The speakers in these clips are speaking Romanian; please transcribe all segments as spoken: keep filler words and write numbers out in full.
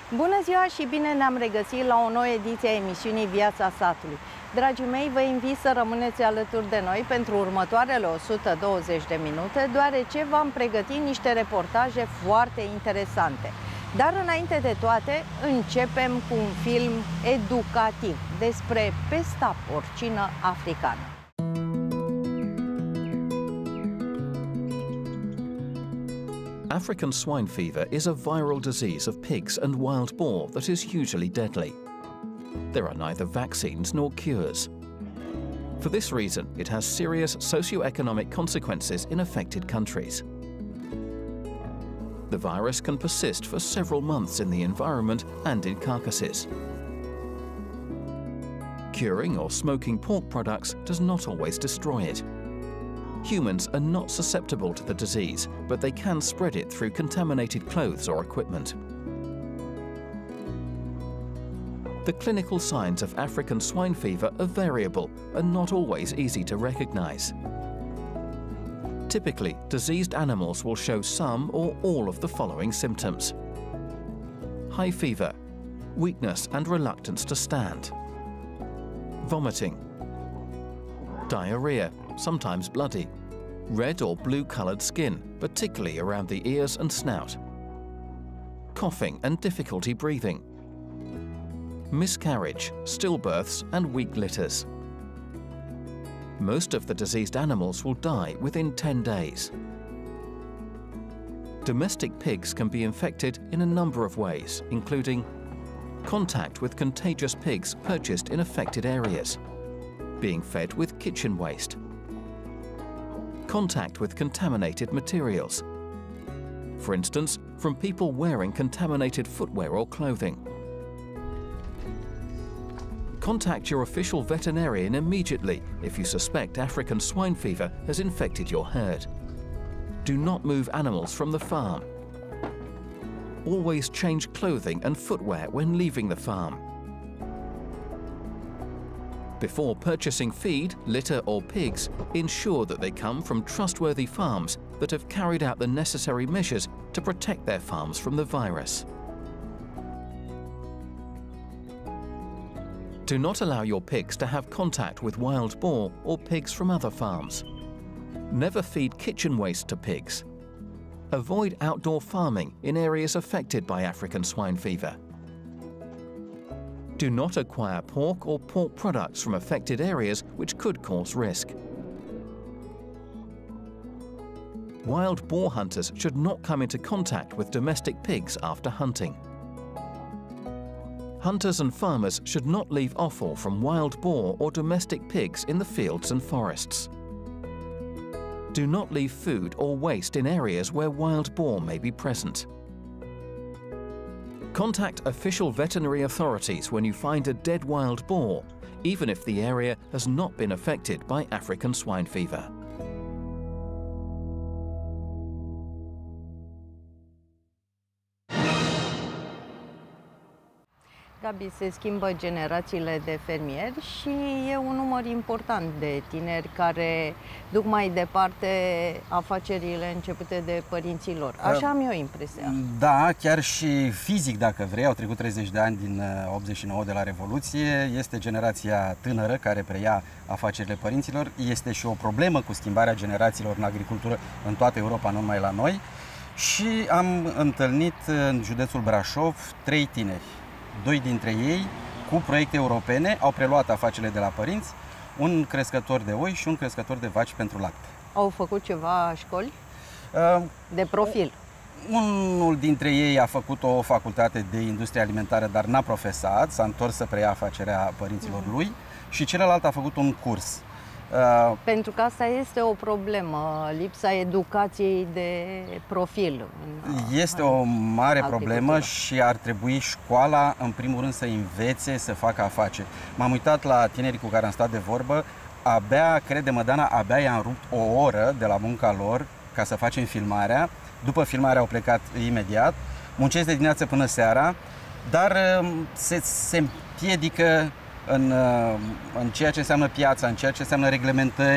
Bună ziua și bine ne-am regăsit la o nouă ediție a emisiunii Viața Satului. Dragii mei, vă invit să rămâneți alături de noi pentru următoarele o sută douăzeci de minute, deoarece v-am pregătit niște reportaje foarte interesante. Dar înainte de toate, începem cu un film educativ despre pesta porcină africană. African swine fever is a viral disease of pigs and wild boar that is usually deadly. There are neither vaccines nor cures. For this reason, it has serious socio-economic consequences in affected countries. The virus can persist for several months in the environment and in carcasses. Curing or smoking pork products does not always destroy it. Humans are not susceptible to the disease, but they can spread it through contaminated clothes or equipment. The clinical signs of African swine fever are variable and not always easy to recognize. Typically, diseased animals will show some or all of the following symptoms: high fever, weakness and reluctance to stand, vomiting, diarrhea, sometimes bloody, red or blue-colored skin, particularly around the ears and snout, coughing and difficulty breathing, miscarriage, stillbirths and weak litters. Most of the diseased animals will die within ten days. Domestic pigs can be infected in a number of ways, including contact with contagious pigs purchased in affected areas, being fed with kitchen waste, contact with contaminated materials, for instance, from people wearing contaminated footwear or clothing. Contact your official veterinarian immediately if you suspect African swine fever has infected your herd. Do not move animals from the farm. Always change clothing and footwear when leaving the farm. Before purchasing feed, litter or pigs, ensure that they come from trustworthy farms that have carried out the necessary measures to protect their farms from the virus. Do not allow your pigs to have contact with wild boar or pigs from other farms. Never feed kitchen waste to pigs. Avoid outdoor farming in areas affected by African swine fever. Do not acquire pork or pork products from affected areas which could cause risk. Wild boar hunters should not come into contact with domestic pigs after hunting. Hunters and farmers should not leave offal from wild boar or domestic pigs in the fields and forests. Do not leave food or waste in areas where wild boar may be present. Contact official veterinary authorities when you find a dead wild boar, even if the area has not been affected by African swine fever. Gabi, se schimbă generațiile de fermieri și e un număr important de tineri care duc mai departe afacerile începute de părinții lor. Așa am eu impresia. Da, chiar și fizic, dacă vrei, au trecut treizeci de ani din optzeci și nouă de la Revoluție, este generația tânără care preia afacerile părinților, este și o problemă cu schimbarea generațiilor în agricultură în toată Europa, nu numai la noi, și am întâlnit în județul Brașov trei tineri. Doi dintre ei, cu proiecte europene, au preluat afacerile de la părinți, un crescător de oi și un crescător de vaci pentru lapte. Au făcut ceva școli? Uh, de profil? Unul dintre ei a făcut o facultate de industrie alimentară, dar n-a profesat, s-a întors să preia afacerea părinților mm-hmm. lui, și celălalt a făcut un curs. Uh, Pentru că asta este o problemă, lipsa educației de profil. Este o mare problemă și ar trebui școala, în primul rând, să învețe să facă afaceri. M-am uitat la tinerii cu care am stat de vorbă, abia, crede-mă, Dana, abia i-am rupt o oră de la munca lor ca să facem filmarea. După filmare au plecat imediat, muncesc de dimineață până seara, dar se, se împiedică în, în ceea ce înseamnă piața, în ceea ce înseamnă reglementări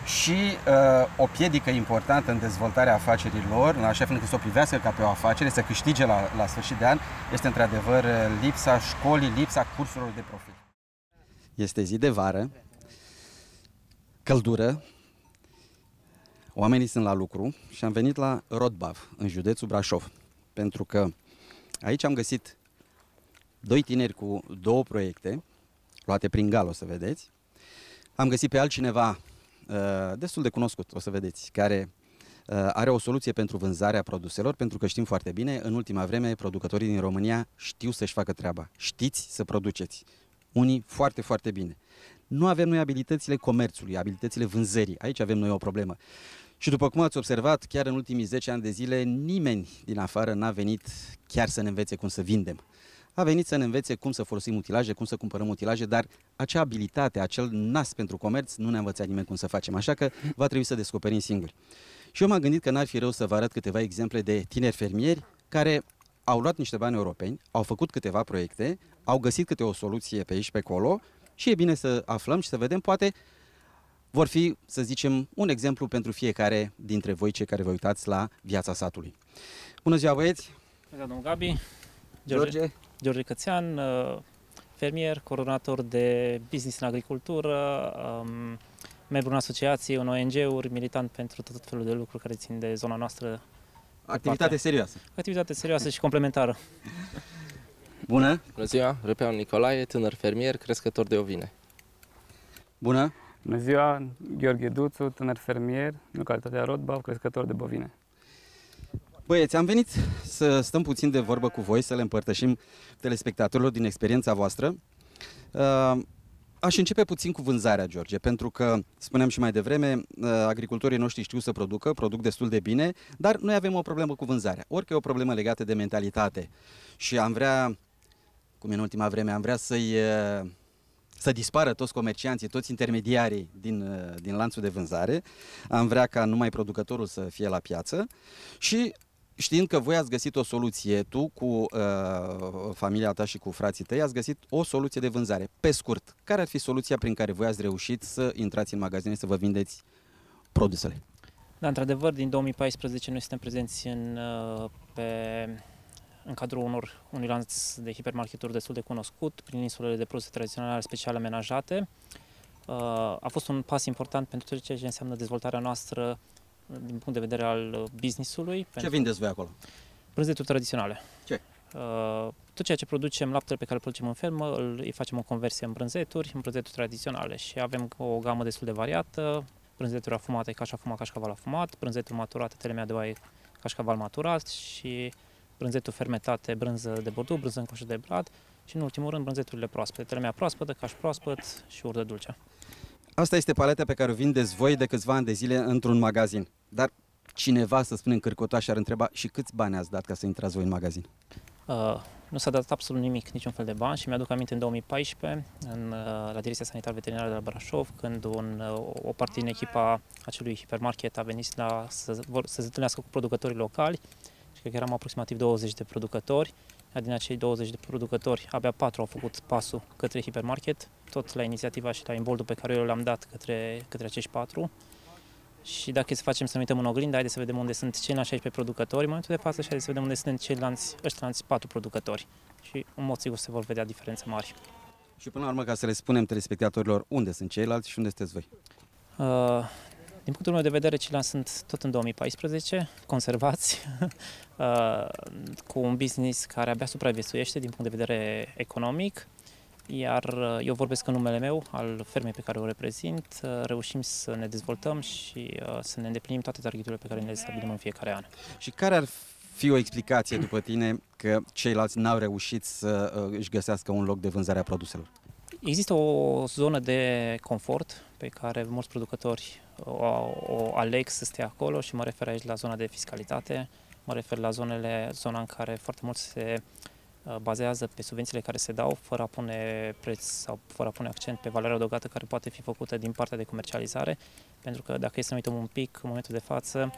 și uh, o piedică importantă în dezvoltarea afacerilor, în așa fel încât să o privească ca pe o afacere, să câștige la, la sfârșit de an, este într-adevăr lipsa școlii, lipsa cursurilor de profil. Este zi de vară, căldură, oamenii sunt la lucru și am venit la Rodbav, în județul Brașov, pentru că aici am găsit doi tineri cu două proiecte, luate prin gal, o să vedeți. Am găsit pe altcineva uh, destul de cunoscut, o să vedeți, care uh, are o soluție pentru vânzarea produselor, pentru că știm foarte bine, în ultima vreme, producătorii din România știu să-și facă treaba. Știți să produceți. Unii foarte, foarte bine. Nu avem noi abilitățile comerțului, abilitățile vânzării. Aici avem noi o problemă. Și după cum ați observat, chiar în ultimii zece ani de zile, nimeni din afară n-a venit chiar să ne învețe cum să vindem. A venit să ne învețe cum să folosim utilaje, cum să cumpărăm utilaje, dar acea abilitate, acel nas pentru comerț, nu ne-a învățat nimeni cum să facem, așa că va trebui să descoperim singuri. Și eu m-am gândit că n-ar fi rău să vă arăt câteva exemple de tineri fermieri care au luat niște bani europeni, au făcut câteva proiecte, au găsit câte o soluție pe aici pe acolo și e bine să aflăm și să vedem, poate vor fi, să zicem, un exemplu pentru fiecare dintre voi, cei care vă uitați la Viața Satului. Bună ziua, băieți! Bună ziua, domnul Gabi! George? George, George Cățean, fermier, coordonator de business în agricultură, membru în asociații, în O N G-uri, militant pentru tot felul de lucruri care țin de zona noastră. Activitate serioasă. Activitate serioasă și complementară. Bună! Bună ziua, Răpeanu Nicolae, tânăr fermier, crescător de ovine. Bună! Bună ziua, Gheorghe Duțu, tânăr fermier, în localitatea Rodbav, crescător de bovine. Băieți, am venit să stăm puțin de vorbă cu voi, să le împărtășim telespectatorilor din experiența voastră. Aș începe puțin cu vânzarea, George, pentru că, spuneam și mai devreme, agricultorii noștri știu să producă, produc destul de bine, dar noi avem o problemă cu vânzarea. Orică e o problemă legată de mentalitate și am vrea, cum e în ultima vreme, am vrea să-i... să dispară toți comercianții, toți intermediarii din, din lanțul de vânzare. Am vrea ca numai producătorul să fie la piață și știind că voi ați găsit o soluție, tu cu uh, familia ta și cu frații tăi ați găsit o soluție de vânzare. Pe scurt, care ar fi soluția prin care voi ați reușit să intrați în magazine, să vă vindeți produsele? Da, într-adevăr, din două mii paisprezece noi suntem prezenți în, pe, în cadrul unor, unui lanț de hipermarketuri destul de cunoscut, prin insulele de produse tradiționale special amenajate. A fost un pas important pentru tot ceea ce înseamnă dezvoltarea noastră din punct de vedere al business-ului. Ce vindeți voi acolo? Brânzeturi tradiționale. Ce? Tot ceea ce producem, laptele pe care îl producem în fermă, îl facem o conversie în brânzeturi, în brânzeturi tradiționale și avem o gamă destul de variată. Brânzeturi afumate, cașafumat, cașcaval afumat, brânzeturi maturate, telemea de oaie, cașcaval maturat și brânzeturi fermentate, brânză de bordeaux, brânză în coșă de brad și, în ultimul rând, brânzeturile proaspete, telemea proaspătă, caș proaspăt și urdă dulce. Asta este paleta pe care o vindeți voi de câțiva ani de zile într-un magazin. Dar cineva, să spunem cârcotaș, ar întreba și câți bani ați dat ca să intrați voi în magazin? Uh, nu s-a dat absolut nimic, niciun fel de bani și mi-aduc aminte în două mii paisprezece, în, la Direcția Sanitar Veterinară de la Brașov, când un, o parte din echipa acelui hipermarket a venit la, să, să se întâlnească cu producătorii locali și cred că eram aproximativ douăzeci de producători. Iar din acei douăzeci de producători, abia patru au făcut pasul către hipermarket, tot la inițiativa și la imboldul pe care eu l-am dat către, către acești patru. Și dacă să facem să ne uităm în oglindă, haideți să vedem unde sunt ceilalți șaisprezece producători în momentul de față și haideți să vedem unde sunt ceilalți, ăștilalți patru producători. Și în mod sigur se vor vedea diferențe mari. Și până la urmă, ca să le spunem telespectatorilor unde sunt ceilalți și unde sunteți voi? Uh, din punctul meu de vedere, ceilalți sunt tot în două mii paisprezece, conservați, uh, cu un business care abia supraviețuiește din punct de vedere economic. Iar eu vorbesc în numele meu, al fermei pe care o reprezint, reușim să ne dezvoltăm și să ne îndeplinim toate targeturile pe care le stabilim în fiecare an. Și care ar fi o explicație după tine că ceilalți n-au reușit să își găsească un loc de vânzare a produselor? Există o zonă de confort pe care mulți producători o, o aleg să stea acolo și mă refer aici la zona de fiscalitate, mă refer la zonele, zona în care foarte mult se bazează pe subvențiile care se dau, fără a pune preț sau fără a pune accent pe valoarea adăugată care poate fi făcută din partea de comercializare, pentru că dacă e să ne uităm un pic, în momentul de față,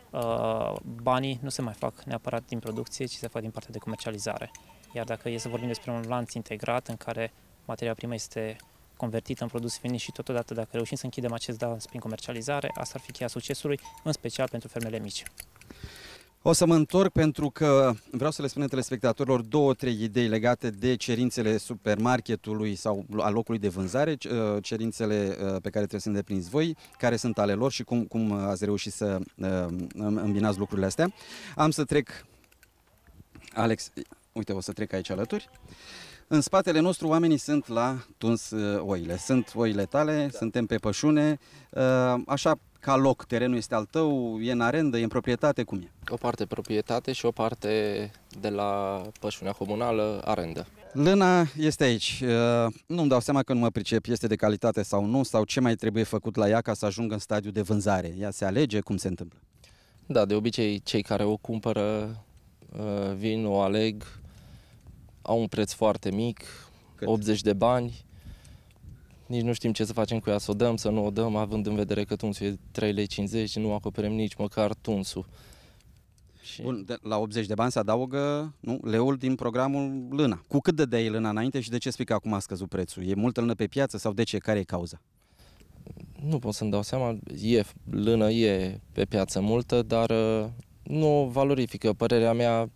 banii nu se mai fac neapărat din producție, ci se fac din partea de comercializare. Iar dacă e să vorbim despre un lanț integrat în care materia primă este convertită în produs finit și totodată dacă reușim să închidem acest dans prin comercializare, asta ar fi cheia succesului, în special pentru fermele mici. O să mă întorc pentru că vreau să le spunem telespectatorilor două, trei idei legate de cerințele supermarketului sau a locului de vânzare, cerințele pe care trebuie să îndepliniți voi, care sunt ale lor și cum, cum ați reușit să îmbinați lucrurile astea. Am să trec, Alex, uite, o să trec aici alături. În spatele nostru oamenii sunt la tuns oile. Sunt oile tale, da. Suntem pe pășune, așa ca loc, terenul este al tău, e în arendă, e în proprietate, cum e? O parte proprietate și o parte de la pășunea comunală, arendă. Lâna este aici. Nu-mi dau seama că nu mă pricep, este de calitate sau nu, sau ce mai trebuie făcut la ea ca să ajungă în stadiu de vânzare. Ea se alege, cum se întâmplă? Da, de obicei cei care o cumpără vin, o aleg, au un preț foarte mic, cât? optzeci de bani. Nici nu știm ce să facem cu ea, să o dăm, să nu o dăm, având în vedere că tunsul e trei lei cincizeci, nu acoperim nici măcar tunsul. Și... Bun, de, la optzeci de bani se adaugă nu, leul din programul Lâna. Cu cât dădeai Lâna înainte și de ce spui că acum a scăzut prețul? E multă lână pe piață sau de ce? Care e cauza? Nu pot să-mi dau seama, e, lână e pe piață multă, dar nu o valorifică. Părerea mea,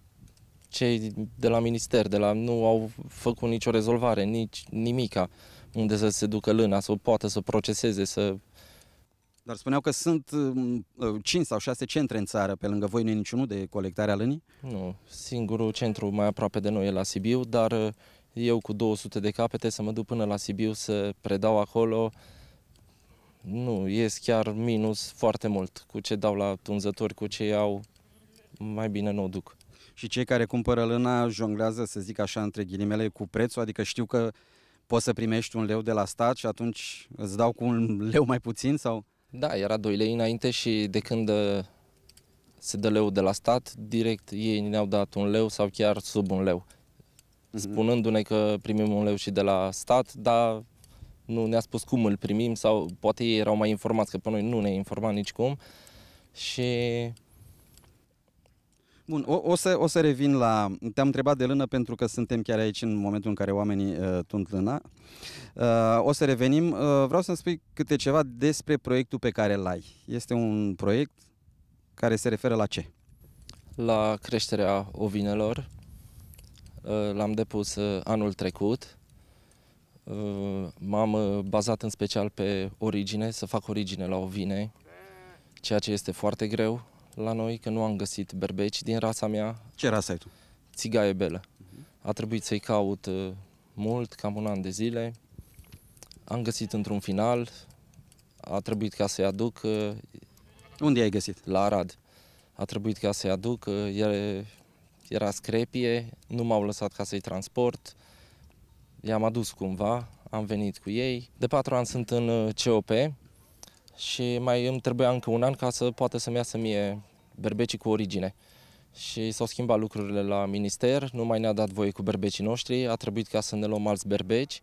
cei de la minister, de la, nu au făcut nicio rezolvare, nici nimica. Unde să se ducă lâna, să o poată să proceseze, să... Dar spuneau că sunt cinci sau șase centre în țară, pe lângă voi nu e niciunul de colectare a lânii? Nu, singurul centru mai aproape de noi e la Sibiu, dar eu cu două sute de capete să mă duc până la Sibiu să predau acolo, nu, ies chiar minus foarte mult cu ce dau la tunzători, cu ce iau, mai bine nu o duc. Și cei care cumpără lâna jonglează, să zic așa, între ghilimele, cu prețul, adică știu că poți să primești un leu de la stat și atunci îți dau cu un leu mai puțin sau? Da, era doi lei înainte și de când se dă leu de la stat, direct ei ne-au dat un leu sau chiar sub un leu. Mm-hmm. Spunându-ne că primim un leu și de la stat, dar nu ne-a spus cum îl primim sau poate ei erau mai informați, că pe noi nu ne-a informat nicicum. Și... Bun, o, o, să, o să revin la... Te-am întrebat de lână pentru că suntem chiar aici în momentul în care oamenii uh, tund lâna. Uh, o să revenim. Uh, vreau să-mi spui câte ceva despre proiectul pe care îl ai. Este un proiect care se referă la ce? La creșterea ovinelor. Uh, l-am depus uh, anul trecut. Uh, m-am uh, bazat în special pe origine, să fac origine la ovine, ceea ce este foarte greu la noi, că nu am găsit berbeci din rasa mea. Ce rasă ai tu? Țigaie belă. Uh-huh. A trebuit să-i caut uh, mult, cam un an de zile. Am găsit într-un final, a trebuit ca să-i aduc... Uh, Unde ai găsit? La Arad. A trebuit ca să-i aduc, uh, era, era screpie, nu m-au lăsat ca să-i transport. I-am adus cumva, am venit cu ei. De patru ani sunt în uh, C O P și mai îmi trebuia încă un an ca să poată să-mi iasă mie berbecii cu origine. Și s-au schimbat lucrurile la minister, nu mai ne-a dat voie cu berbecii noștri, a trebuit ca să ne luăm alți berbeci.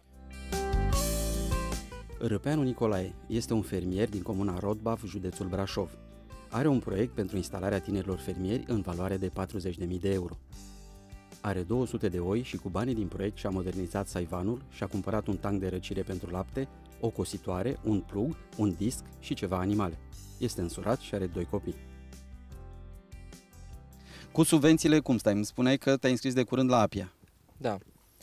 Râpeanu Nicolae este un fermier din comuna Rodbaf, județul Brașov. Are un proiect pentru instalarea tinerilor fermieri în valoare de patruzeci de mii de euro. Are două sute de oi și cu banii din proiect și-a modernizat saivanul și-a cumpărat un tank de răcire pentru lapte, o cositoare, un plug, un disc și ceva animale. Este însurat și are doi copii. Cu subvențiile cum stai? Îmi spuneai că te-ai înscris de curând la APIA. Da.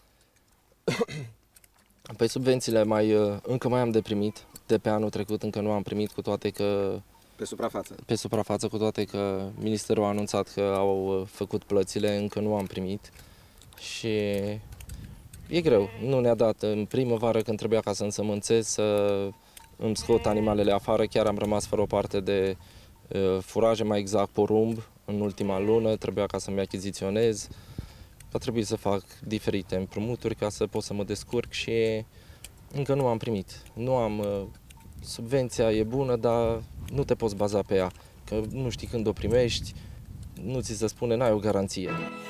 Păi subvențiile mai, încă mai am de primit. De pe anul trecut încă nu am primit, cu toate că... Pe suprafață. Pe suprafață, cu toate că ministerul a anunțat că au făcut plățile, încă nu am primit. Și e greu. Nu ne-a dat în primăvară, când trebuia ca să însămânțez, să îmi scot animalele afară. Chiar am rămas fără o parte de uh, furaje, mai exact porumb, în ultima lună. Trebuia ca să-mi achiziționez. A trebuit să fac diferite împrumuturi ca să pot să mă descurc și încă nu am primit. Nu am... Uh, subvenția e bună, dar nu te poți baza pe ea, că nu știi când o primești, nu ți se spune, n-ai o garanție.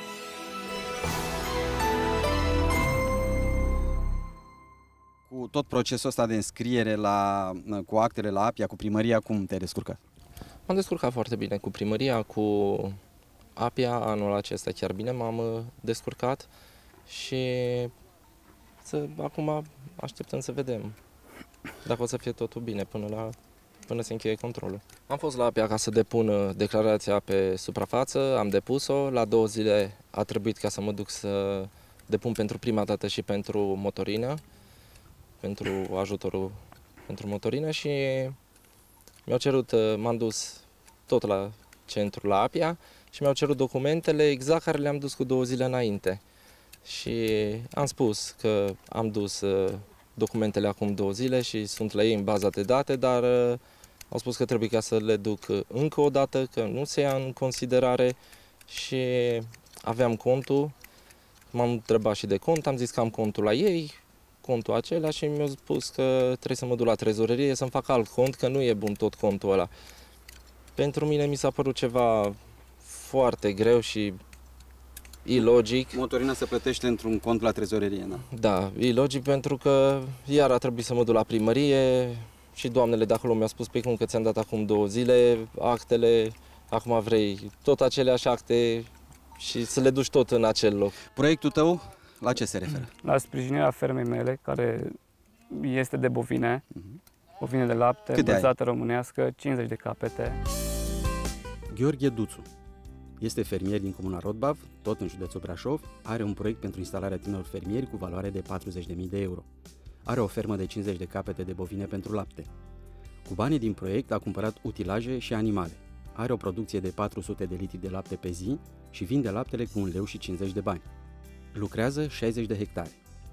Cu tot procesul ăsta de înscriere la, cu actele la APIA, cu primăria, cum te-ai descurcat? M-am descurcat foarte bine cu primăria, cu APIA, anul acesta chiar bine m-am descurcat și Să, acum așteptăm să vedem dacă o să fie totul bine până, la, până se încheie controlul. Am fost la Apia ca să depun declarația pe suprafață, am depus-o, la două zile a trebuit ca să mă duc să depun pentru prima dată și pentru motorină, pentru ajutorul pentru motorină și mi-au cerut, m-am dus tot la centru, la Apia și mi-au cerut documentele exact care le-am dus cu două zile înainte. Și am spus că am dus documentele acum două zile și sunt la ei în baza de date, dar au spus că trebuie ca să le duc încă o dată, că nu se ia în considerare și aveam contul. M-am întrebat și de cont, am zis că am contul la ei, contul acela și mi-au spus că trebuie să mă duc la trezorerie să-mi fac alt cont, că nu e bun tot contul ăla. Pentru mine mi s-a părut ceva foarte greu și ilogic. Motorina se plătește într-un cont la trezorerie, da? Da, ilogic pentru că iar a trebuit să mă duc la primărie și doamnele de acolo mi-au spus pe cum că ți-am dat acum două zile actele, acum vrei tot aceleași acte și să le duci tot în acel loc. Proiectul tău la ce se referă? La sprijinirea fermei mele, care este de bovine, bovine de lapte, învățată românească, cincizeci de capete. Gheorghe Duțu este fermier din comuna Rodbav, tot în județul Brașov, are un proiect pentru instalarea tinerilor fermieri cu valoare de patruzeci de mii de euro. Are o fermă de cincizeci de capete de bovine pentru lapte. Cu banii din proiect a cumpărat utilaje și animale. Are o producție de patru sute de litri de lapte pe zi și vinde laptele cu un leu și cincizeci de bani. Lucrează șaizeci de hectare.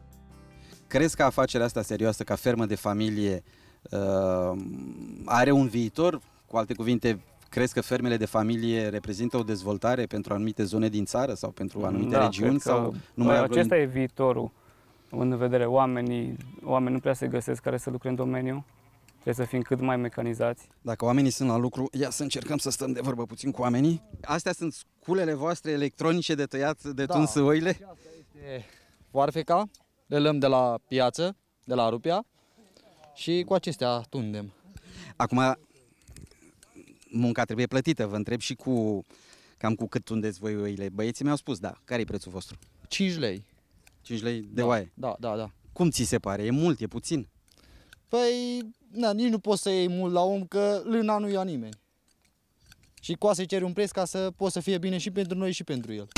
Crezi că afacerea asta serioasă, ca fermă de familie, uh, are un viitor? Cu alte cuvinte, crezi că fermele de familie reprezintă o dezvoltare pentru anumite zone din țară sau pentru anumite da, regiuni? Sau numai acesta vreo... e viitorul. În vedere, oamenii, oamenii nu prea se găsesc care să lucre în domeniu. Trebuie să fim cât mai mecanizați. Dacă oamenii sunt la lucru, ia să încercăm să stăm de vorbă puțin cu oamenii. Astea sunt sculele voastre electronice de tăiat, de da, tuns oile? Asta este foarfeca, le luăm de la piață, de la Rupia și cu acestea tundem. Acum, munca trebuie plătită, vă întreb și cu cam cu cât tundeți voi oile. Băieții mi-au spus, da, care e prețul vostru? cinci lei. cinci lei de da, oaie? Da, da, da. Cum ți se pare? E mult, e puțin? Păi, na, nici nu poți să iei mult la om, că lâna nu ia nimeni. Și cu asta ceri un preț ca să poți să fie bine și pentru noi și pentru el.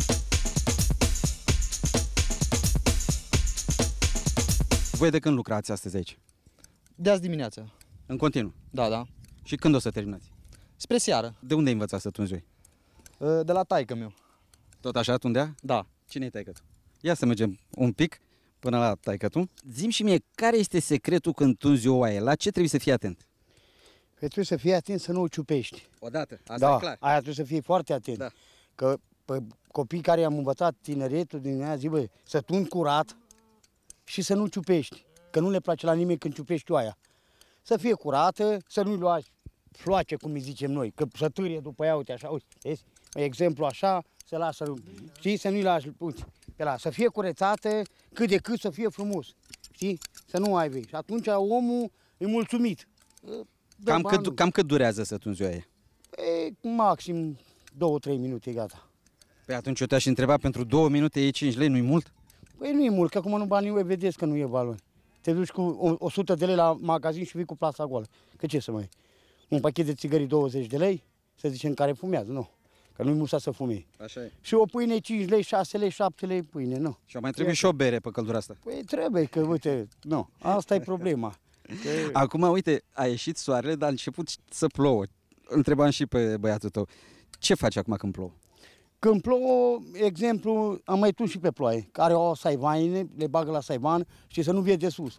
Voi de când lucrați astăzi aici? De azi dimineața. În continuu? Da, da. Și când o să terminați? Spre seară. De unde ai învățat să tunzi oi? De la taică meu. Tot așa tundea? Da. Cine-i taică-tu? Ia să mergem un pic până la taică-tu. Zi-mi și mie, care este secretul când tunzi o oaie? La ce trebuie să fii atent? Că trebuie să fii atent să nu o ciupești. Odată, asta da, e clar. Aia trebuie să fii foarte atent. Da. Că pe copii care i-am învățat tineretul din aia zi, bă, să tund curat și să nu ciupești. Că nu le place la nimeni când ciupești oaia. Să fie curată, să nu-i luați floace, cum îi zicem noi, că să târie după ea, uite așa, uite, vezi? Exemplu așa, se lasă, știi, să nu-i lași, uite, pe la, să fie curățată, cât de cât să fie frumos, știi? Să nu ai vei. Și atunci omul e mulțumit. Cam cât, cam cât durează să tunzi o oaie? E, maxim două trei minute, gata. Păi atunci eu te-aș întreba, pentru două minute e cinci lei, nu-i mult? Păi nu e mult, că acum nu banii voi vedeți că nu e valori. Te duci cu o sută de lei la magazin și vii cu plasa goală. Că ce să mai... Un pachet de țigări douăzeci de lei, să zicem, care fumează, nu. Că nu-i musa să fumei. Așa e. Și o pâine cinci lei, șase lei, șapte lei pâine, nu. Și mai trebuie și o bere pe căldura asta. Păi trebuie, că uite, nu, asta e problema. Că... Acum, uite, a ieșit soarele, dar a început să plouă. Întrebam și pe băiatul tău, ce faci acum când plouă? Când plouă, exemplu, am mai tuns și pe ploaie, care au saivaine, le bagă la saivan și să nu vie de sus.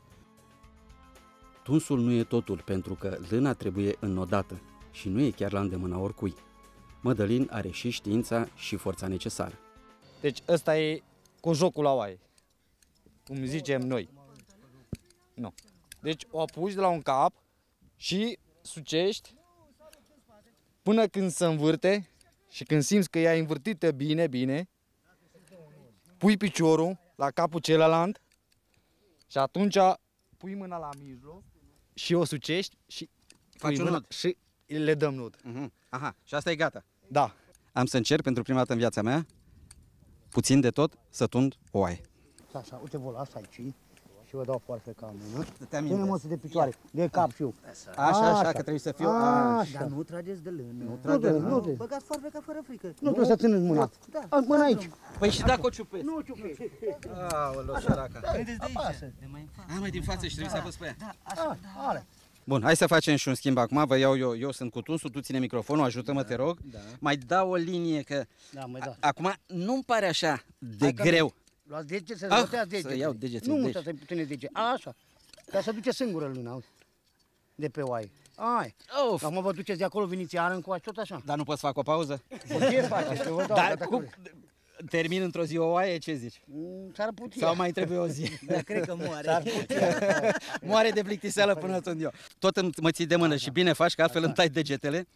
Tunsul nu e totul, pentru că lâna trebuie înnodată și nu e chiar la îndemâna oricui. Mădălin are și știința și forța necesară. Deci ăsta e cu jocul la oaie, cum zicem noi. Nu. Deci o apuci de la un cap și sucești până când se învârte și când simți că ea e învârtită bine, bine, pui piciorul la capul celălalt și atunci pui mâna la mijloc și o sucești și faci un mâna nod. Și le dăm nod. Uh-huh. Aha, și asta e gata. Da. Am să încerc pentru prima dată în viața mea, puțin de tot, să tund o oaie. Asta așa, uite, vă las aici și vă dau foarte ca mână. Stăteam Ține-mă de picioare, de cap și eu. Așa, așa, așa, că trebuie să fiu... Așa. Dar nu trageți de lână. Nu Nu trageți, trebuie, nu trebuie. Băgați foarfeca fără frică. Nu trebuie să țineți mâna. Da. Mâna aici. Păi și dacă o ciupesc? Nu ciupești. Aoleu, săraca. Prindeți de aici. De mai în față. A, mai din față și trebuie să apăs pe ea. Da, așa, da. Ale. Bun, hai să facem și un schimb acum. Vă iau eu, eu sunt cu tunsul, tu ține microfonul, ajută-mă, te rog. Da. Mai dau o linie, că Da, mai da. acum nu-mi pare așa de Hai că greu. Luați degete, să Ah, băteați degete. să iau degetele, Nu deci. mutați, să puține degete. Așa. Ca să duce singură lâna, uite. De pe oaie. Ai. Of. Acum vă duceți de acolo, veniți iară încoace, tot așa. Dar nu pot să fac o pauză? Ce faceți? Că vă dau, Dar gata, cum? că- Termin într-o zi o oaie, ce zici? Mm, S-ar putea. Sau mai trebuie o zi? Da, cred că moare. S-ar putea. Moare de plictiseală până atunci eu. Tot îmi- mă ții de mână și bine faci, că altfel îmi tai degetele.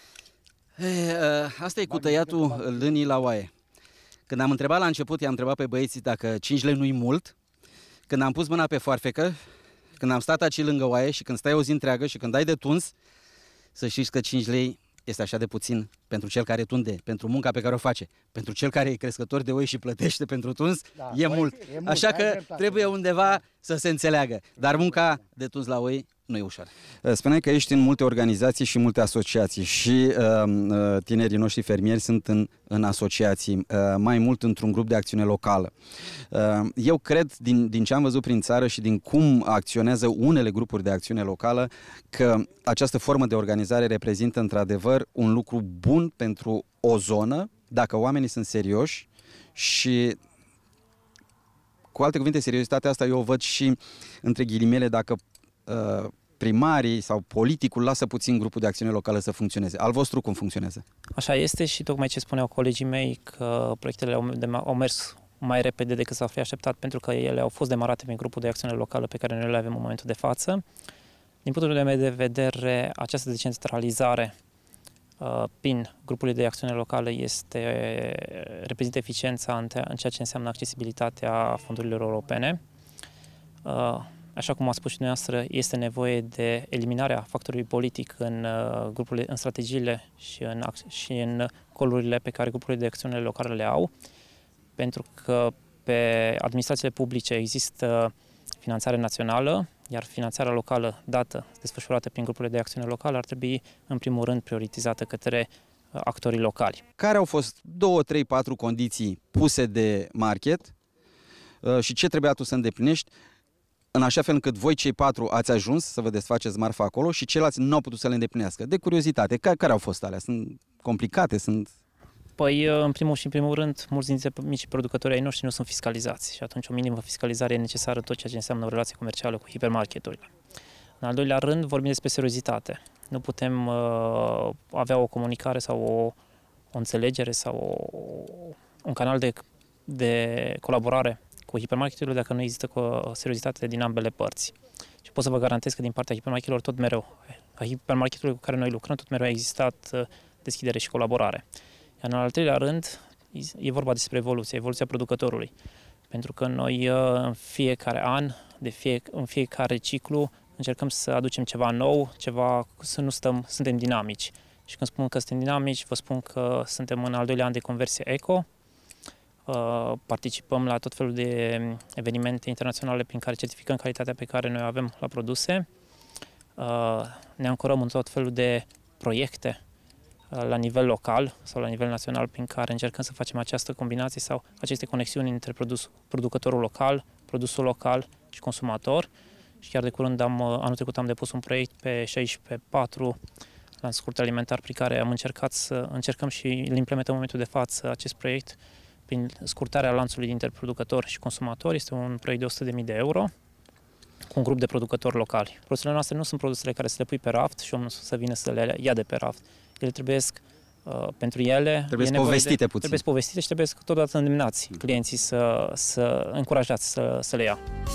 E, asta e cu tăiatul lânii la oaie. Când am întrebat la început, i-am întrebat pe băieții dacă cinci lei nu-i mult. Când am pus mâna pe foarfecă, când am stat aici lângă oaie și când stai o zi întreagă și când ai de tuns, să știți că cinci lei este așa de puțin pentru cel care tunde, pentru munca pe care o face. Pentru cel care e crescător de oi și plătește pentru tuns, Da, e, corect, mult. e mult, Așa ai că dreptate. trebuie undeva să se înțeleagă. Dar munca de tuns la oi nu e ușor. Spuneai că ești în multe organizații și multe asociații și uh, tinerii noștri fermieri sunt în, în asociații, uh, mai mult într-un grup de acțiune locală. Uh, eu cred, din, din ce am văzut prin țară și din cum acționează unele grupuri de acțiune locală, că această formă de organizare reprezintă într-adevăr un lucru bun pentru o zonă, dacă oamenii sunt serioși și, cu alte cuvinte, seriozitatea asta eu o văd și între ghilimele dacă uh, primarii sau politicul lasă puțin grupul de acțiune locală să funcționeze. Al vostru cum funcționează? Așa este și tocmai ce spuneau colegii mei, că proiectele au, de, au mers mai repede decât s-ar fi așteptat, pentru că ele au fost demarate prin grupul de acțiune locală pe care noi le avem în momentul de față. Din punctul meu de vedere, această decentralizare uh, prin grupurile de acțiune locală este, reprezintă eficiența în, te, în ceea ce înseamnă accesibilitatea fondurilor europene. Uh, Așa cum a spus și dumneavoastră, este nevoie de eliminarea factorului politic în uh, grupurile, în strategiile și în, și în colurile pe care grupurile de acțiune locale le au, pentru că pe administrațiile publice există finanțare națională, iar finanțarea locală dată, desfășurată prin grupurile de acțiune locală, ar trebui în primul rând prioritizată către uh, actorii locali. Care au fost două, trei, patru condiții puse de market uh, și ce trebuia tu să îndeplinești în așa fel încât voi cei patru ați ajuns să vă desfaceți marfa acolo și ceilalți nu au putut să le îndeplinească? De curiozitate, care, care au fost alea? Sunt complicate? Sunt... Păi, în primul și în primul rând, mulți dintre micii producători ai noștri nu sunt fiscalizați și atunci o minimă fiscalizare e necesară tot ceea ce înseamnă o relație comercială cu hipermarketurile. În al doilea rând, vorbim despre seriozitate. Nu putem uh, avea o comunicare sau o, o înțelegere sau o, un canal de, de colaborare cu hipermarketurile dacă nu există cu seriozitate din ambele părți. Și pot să vă garantez că din partea hipermarketurilor tot mereu, a hipermarketurilor cu care noi lucrăm, tot mereu a existat deschidere și colaborare. Iar în al treilea rând, e vorba despre evoluție, evoluția producătorului. Pentru că noi în fiecare an, de fie, în fiecare ciclu, încercăm să aducem ceva nou, ceva, să nu stăm, suntem dinamici. Și când spun că suntem dinamici, vă spun că suntem în al doilea an de conversie eco. Participăm la tot felul de evenimente internaționale prin care certificăm calitatea pe care noi o avem la produse. Ne ancorăm în tot felul de proiecte la nivel local sau la nivel național prin care încercăm să facem această combinație sau aceste conexiuni între produs, producătorul local, produsul local și consumator. Și chiar de curând, am, anul trecut am depus un proiect pe șaisprezece patru la scurt alimentar prin care am încercat să încercăm și îl implementăm în momentul de față acest proiect prin scurtarea lanțului dintre producători și consumatori. Este un proiect de o sută de mii de euro cu un grup de producători locali. Produsele noastre nu sunt produsele care să le pui pe raft și omul să vină să le ia de pe raft. Ele trebuie, uh, pentru ele... Trebuie povestite de, puțin. Trebuie povestite și trebuie totodată îndemnați clienții să, să încurajați să, să le ia.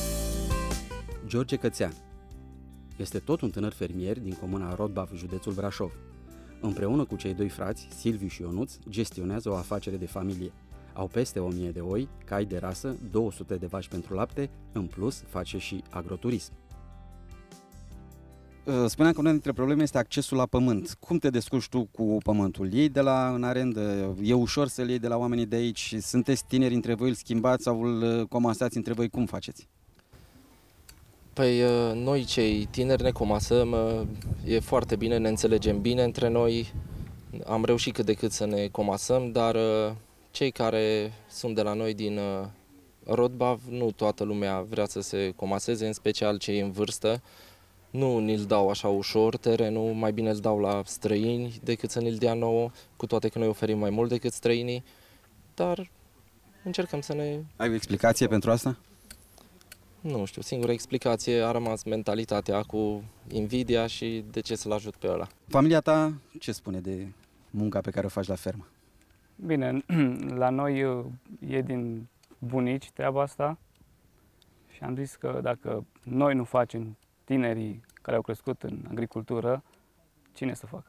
George Cățean este tot un tânăr fermier din comuna Rodbaf, județul Brașov. Împreună cu cei doi frați, Silviu și Ionuț, gestionează o afacere de familie. Au peste o mie de oi, cai de rasă, două sute de vaci pentru lapte, în plus face și agroturism. Spuneam că una dintre probleme este accesul la pământ. Cum te descurci tu cu pământul? Iei de la în arendă? E ușor să-l iei de la oamenii de aici? Sunteți tineri între voi, îl schimbați sau îl comasați între voi? Cum faceți? Păi noi cei tineri ne comasăm, e foarte bine, ne înțelegem bine între noi. Am reușit cât de cât să ne comasăm, dar cei care sunt de la noi din Rodbav, nu toată lumea vrea să se comaseze, în special cei în vârstă. Nu ni-l dau așa ușor terenul, mai bine îl dau la străini decât să ni-l dea nouă, cu toate că noi oferim mai mult decât străinii, dar încercăm să ne... Ai o explicație pentru asta? Nu știu, singura explicație a rămas mentalitatea cu invidia și de ce să-l ajut pe ăla. Familia ta ce spune de munca pe care o faci la fermă? Bine, la noi e din bunici treaba asta și am zis că dacă noi nu facem, tinerii care au crescut în agricultură, cine să facă?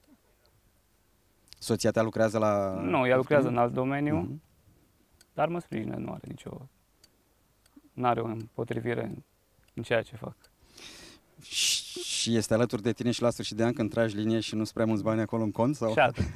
Soția ta lucrează la... Nu, ea lucrează în alt domeniu, mm-hmm. dar mă sprijină, nu are nicio... Nu are o împotrivire în, în ceea ce fac. Și este alături de tine și la sfârșit de an când tragi linie și nu-s prea mulți bani acolo în cont? Sau? Și atât.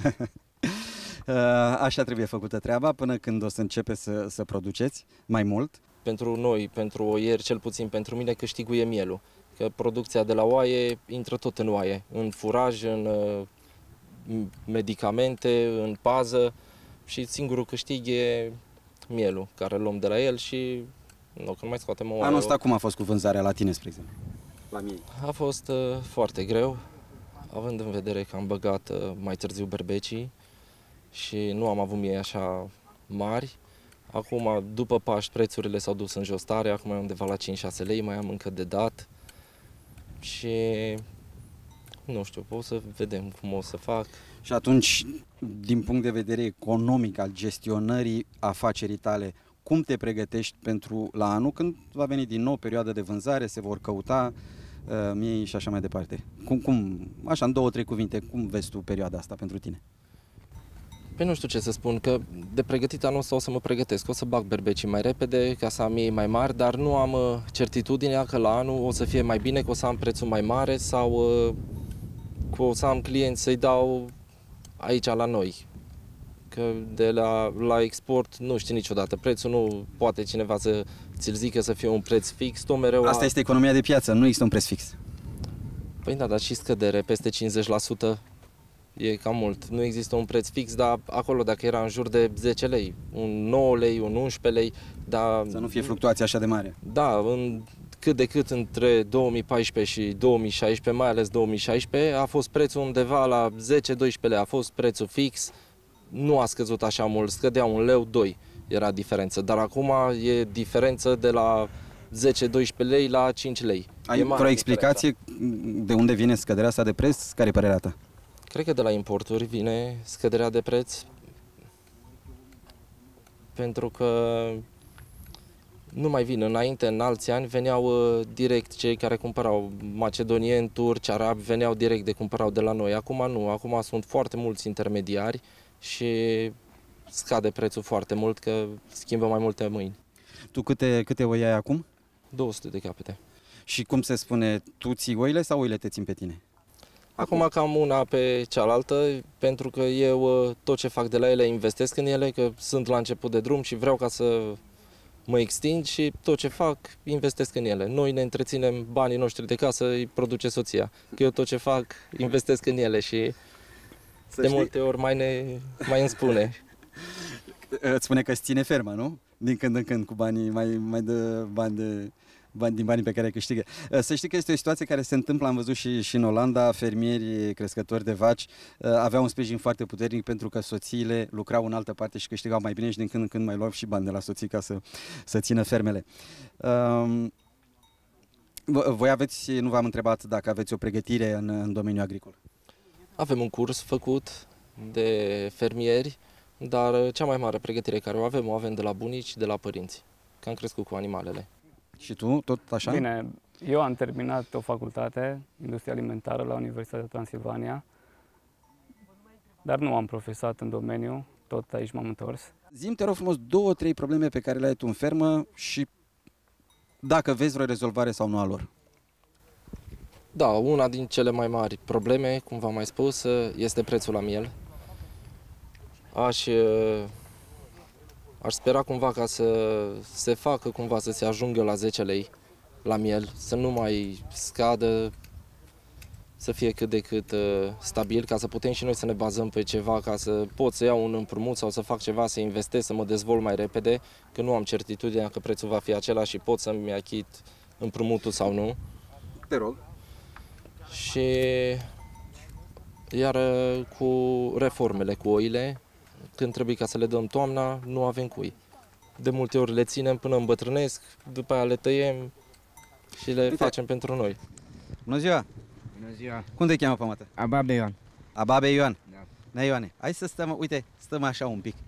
Așa trebuie făcută treaba până când o să începe să, să produceți mai mult? Pentru noi, pentru oieri, cel puțin pentru mine, câștigul e mielul. Că producția de la oaie intră tot în oaie, în furaj, în uh, medicamente, în pază și singurul câștig e mielul, care îl luăm de la el și nu, când mai scoatem o oaie. Anul ăsta cum a fost cu vânzarea la tine, spre exemplu? La miei? A fost uh, foarte greu, având în vedere că am băgat uh, mai târziu berbecii și nu am avut miei așa mari. Acum, după Paști, prețurile s-au dus în jos tare, acum e undeva la cinci șase lei, mai am încă de dat. Și nu știu, o să vedem cum o să fac. Și atunci, din punct de vedere economic al gestionării afacerii tale, cum te pregătești pentru la anul când va veni din nou perioada de vânzare, se vor căuta uh, miei și așa mai departe? Cum, cum, așa, în două, trei cuvinte, cum vezi tu perioada asta pentru tine? Păi nu știu ce să spun, că de pregătit anul ăsta o să mă pregătesc, o să bag berbecii mai repede ca să am miei mai mari, dar nu am uh, certitudinea că la anul o să fie mai bine, că o să am prețul mai mare sau uh, că o să am clienți să-i dau aici la noi. Că de la, la export nu știi niciodată, prețul nu poate cineva să ți-l zică să fie un preț fix, tot mereu... Asta a... este economia de piață, nu există un preț fix. Păi da, dar și scădere, peste cincizeci la sută. E cam mult. Nu există un preț fix, dar acolo dacă era în jur de zece lei, un nouă lei, un unsprezece lei, dar... Să nu fie fluctuație așa de mare. Da, în, cât de cât între două mii paisprezece și două mii șaisprezece, mai ales două mii șaisprezece, a fost prețul undeva la zece doisprezece lei, a fost prețul fix, nu a scăzut așa mult, scădea un leu, doi era diferență, dar acum e diferență de la zece doisprezece lei la cinci lei. Ai vreo explicație de unde vine scăderea asta de preț? Care e părerea ta? Cred că de la importuri vine scăderea de preț, pentru că nu mai vin. Înainte, în alți ani, veneau uh, direct cei care cumpărau macedonieni, turci, arabi, veneau direct de cumpărau de la noi. Acum nu, acum sunt foarte mulți intermediari și scade prețul foarte mult, că schimbă mai multe mâini. Tu câte, câte oi ai acum? două sute de capete. Și cum se spune, tu ții oile sau oile te țin pe tine? Acum cam una pe cealaltă, pentru că eu tot ce fac de la ele investesc în ele, că sunt la început de drum și vreau ca să mă extind și tot ce fac investesc în ele. Noi ne întreținem banii noștri de casă, îi produce soția. Că eu tot ce fac investesc în ele și să de știi? Multe ori mai, ne, mai îmi spune. Îți spune că îți ține ferma, nu? Din când în când cu banii, mai, mai dă bani de... Bani, din banii pe care îi câștigă. Să știi că este o situație care se întâmplă, am văzut și, și în Olanda, fermieri, crescători de vaci aveau un sprijin foarte puternic pentru că soțiile lucrau în altă parte și câștigau mai bine și din când în când mai luau și bani de la soții ca să, să țină fermele. Voi aveți, nu v-am întrebat dacă aveți o pregătire în, în domeniul agricol. Avem un curs făcut de fermieri, dar cea mai mare pregătire care o avem, o avem de la bunici, de la părinți, că am crescut cu animalele. Și tu, tot așa? Bine, eu am terminat o facultate, industrie alimentară, la Universitatea Transilvania, dar nu am profesat în domeniu, tot aici m-am întors. Zi-mi, te rog frumos, două, trei probleme pe care le ai tu în fermă și dacă vezi vreo rezolvare sau nu a lor. Da, una din cele mai mari probleme, cum v-am mai spus, este prețul la miel. Aș, aș spera cumva ca să se facă cumva să se ajungă la zece lei la miel, să nu mai scadă, să fie cât de cât uh, stabil, ca să putem și noi să ne bazăm pe ceva, ca să pot să iau un împrumut sau să fac ceva, să investesc, să mă dezvolt mai repede, că nu am certitudinea că prețul va fi același și pot să-mi achit împrumutul sau nu. Te rog. Și iar cu reformele, cu oile, când trebuie ca să le dăm toamna, nu avem cui. De multe ori le ținem până îmbătrânesc, după aia le tăiem și le Uite. facem pentru noi. Bună ziua! Bună ziua! Cum te cheamă pe mătă? Ababe Ioan. Ababe Ioan? Da. Na, Ioane, hai să stăm, uite, stăm așa un pic.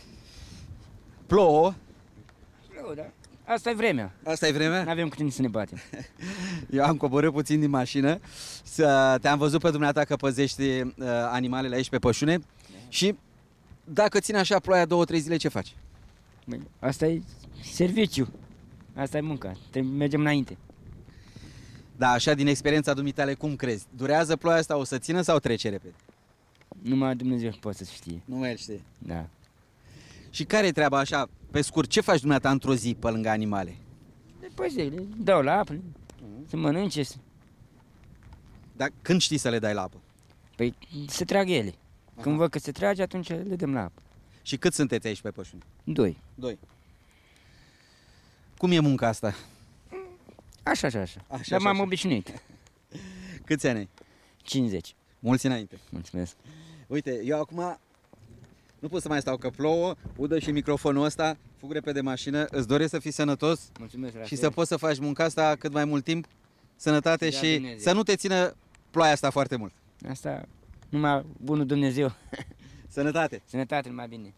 Plouă. Plouă, da. Asta e vremea. Asta e vremea? N-avem cu cine să ne batem. Eu am coborât puțin din mașină, să te-am văzut pe dumneata că păzești uh, animalele aici pe pășune da. Și dacă ține așa ploaia două, trei zile, ce faci? Băi, asta e serviciu. Asta e munca. Trebuie, mergem înainte. Da, așa din experiența dumitale, cum crezi? Durează ploaia asta, o să țină sau trece repede? Numai Dumnezeu poate să știe. Numai El știe. Da. Și care e treaba așa, pe scurt, ce faci dumneata într-o zi pe lângă animale? Păi le dau la apă, uh-huh. să mănânce. Să... Dar când știi să le dai la apă? Păi se trag ele. Aha. Când văd că se trage, atunci le dăm la apă. Și cât sunteți aici pe pășune? Doi. Doi. Cum e munca asta? Așa, așa, așa. așa Dar m-am așa. obișnuit. Câți ani ai? cincizeci. Mulți înainte. Mulțumesc. Uite, eu acum nu pot să mai stau că plouă, udă și microfonul ăsta, fug repede de mașină, îți doresc să fii sănătos. Mulțumesc, și să poți să faci munca asta cât mai mult timp, sănătate Dea și Dumnezeu. Să nu te țină ploaia asta foarte mult. Asta numai bunul Dumnezeu. Sănătate. Sănătate, numai bine.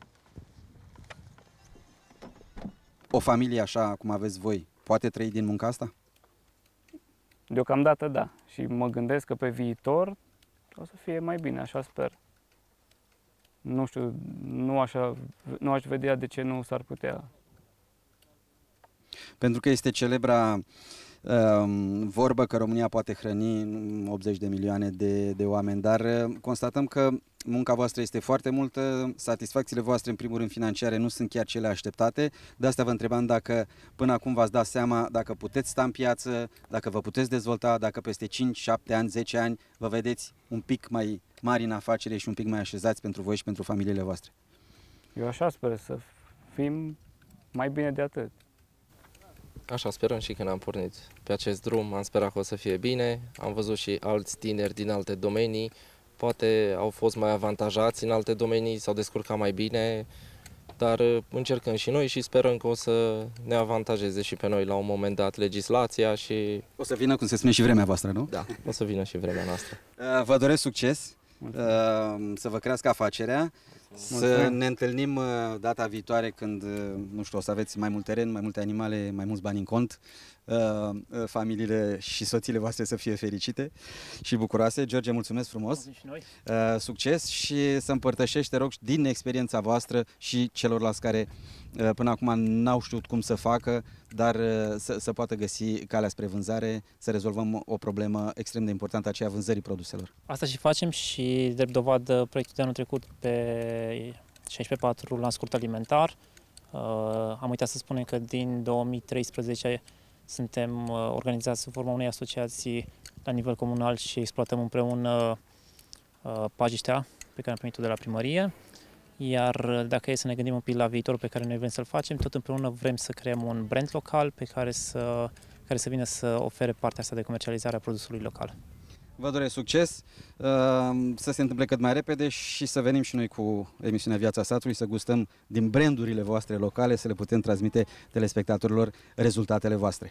O familie așa cum aveți voi poate trăi din munca asta? Deocamdată da. Și mă gândesc că pe viitor o să fie mai bine, așa sper. Nu știu, nu, așa, nu aș vedea de ce nu s-ar putea. Pentru că este celebra um, vorbă că România poate hrăni optzeci de milioane de, de oameni, dar uh, constatăm că munca voastră este foarte multă, satisfacțiile voastre în primul rând financiare nu sunt chiar cele așteptate. De asta vă întrebam dacă până acum v-ați dat seama dacă puteți sta în piață, dacă vă puteți dezvolta, dacă peste cinci, șapte ani, zece ani vă vedeți un pic mai mari în afacere și un pic mai așezați pentru voi și pentru familiile voastre. Eu așa sper, să fim mai bine de atât. Așa sperăm și când am pornit pe acest drum, am sperat că o să fie bine, am văzut și alți tineri din alte domenii, poate au fost mai avantajați în alte domenii, s-au descurcat mai bine, dar încercăm și noi și sperăm că o să ne avantajeze și pe noi la un moment dat legislația și... O să vină, cum se spune, și vremea voastră, nu? Da, o să vină și vremea noastră. Vă doresc succes, Mulțumesc. Să vă crească afacerea. Mulțumesc. Să ne întâlnim data viitoare când, nu știu, o să aveți mai mult teren, mai multe animale, mai mulți bani în cont, familiile și soțiile voastre să fie fericite și bucuroase. George, mulțumesc frumos, succes și să împărtășești, te rog, din experiența voastră și celorlalți care până acum n-au știut cum să facă, dar să, să poată găsi calea spre vânzare, să rezolvăm o problemă extrem de importantă, aceea vânzării produselor. Asta și facem și, drept dovadă, proiectul de anul trecut pe șaisprezece patru la scurt alimentar. Uh, am uitat să spunem că din două mii treisprezece suntem uh, organizați sub forma unei asociații la nivel comunal și exploatăm împreună uh, pajiștea pe care am primit-o de la primărie. Iar dacă e să ne gândim un pic la viitorul pe care noi vrem să-l facem, tot împreună vrem să creăm un brand local pe care să, care să vină să ofere partea asta de comercializare a produsului local. Vă doresc succes, să se întâmple cât mai repede și să venim și noi cu emisiunea Viața Satului, să gustăm din brandurile voastre locale, să le putem transmite telespectatorilor rezultatele voastre.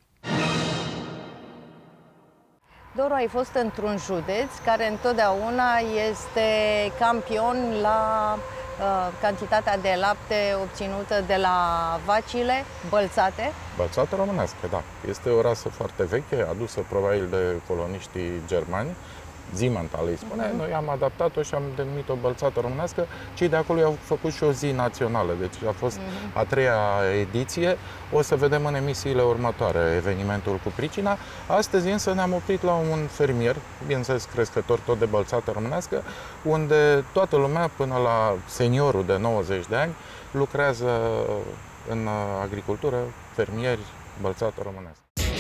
Doru, ai fost într-un județ care întotdeauna este campion la uh, cantitatea de lapte obținută de la vacile bălțate. Bălțată românească, da. Este o rasă foarte veche, adusă probabil de coloniștii germani zi mentală, îi spune. Noi am adaptat-o și am denumit-o Bălțată Românească. Cei de acolo i-au făcut și o zi națională, deci a fost a treia ediție. O să vedem în emisiile următoare evenimentul cu pricina. Astăzi însă ne-am oprit la un fermier, bineînțeles crescător tot de Bălțată Românească, unde toată lumea, până la seniorul de nouăzeci de ani, lucrează în agricultură, fermieri, Bălțată Românească.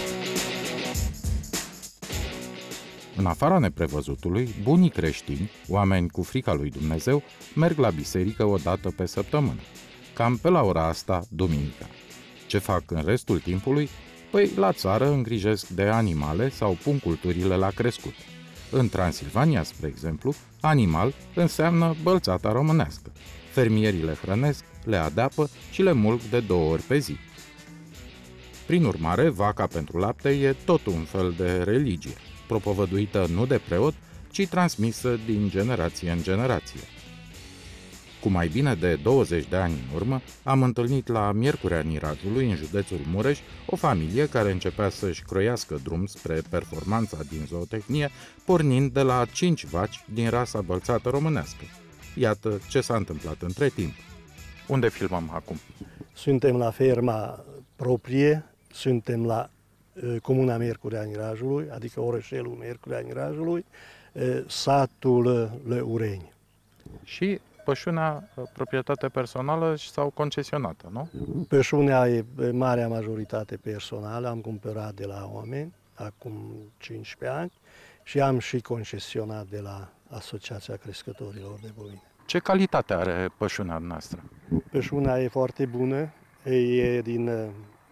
În afara neprevăzutului, bunii creștini, oameni cu frica lui Dumnezeu, merg la biserică o dată pe săptămână, cam pe la ora asta, duminica. Ce fac în restul timpului? Păi, la țară îngrijesc de animale sau pun culturile la crescut. În Transilvania, spre exemplu, animal înseamnă Bălțata Românească. Fermierii le hrănesc, le adapă și le mulg de două ori pe zi. Prin urmare, vaca pentru lapte e tot un fel de religie, propovăduită nu de preot, ci transmisă din generație în generație. Cu mai bine de douăzeci de ani în urmă, am întâlnit la Miercurea Nirajului, în județul Mureș, o familie care începea să-și croiască drum spre performanța din zootehnie, pornind de la cinci vaci din rasa Bălțată Românească. Iată ce s-a întâmplat între timp. Unde filmăm acum? Suntem la ferma proprie, suntem la uh, comuna Miercurea Nirajului, adică orășelul Miercurea Nirajului, uh, satul uh, Lăureni. Și pășunea, proprietate personală sau concesionată, nu? Pășunea e marea majoritate personală, am cumpărat de la oameni acum cincisprezece ani și am și concesionat de la Asociația Crescătorilor de Bovine. Ce calitate are pășunea noastră? Pășunea e foarte bună, e din e,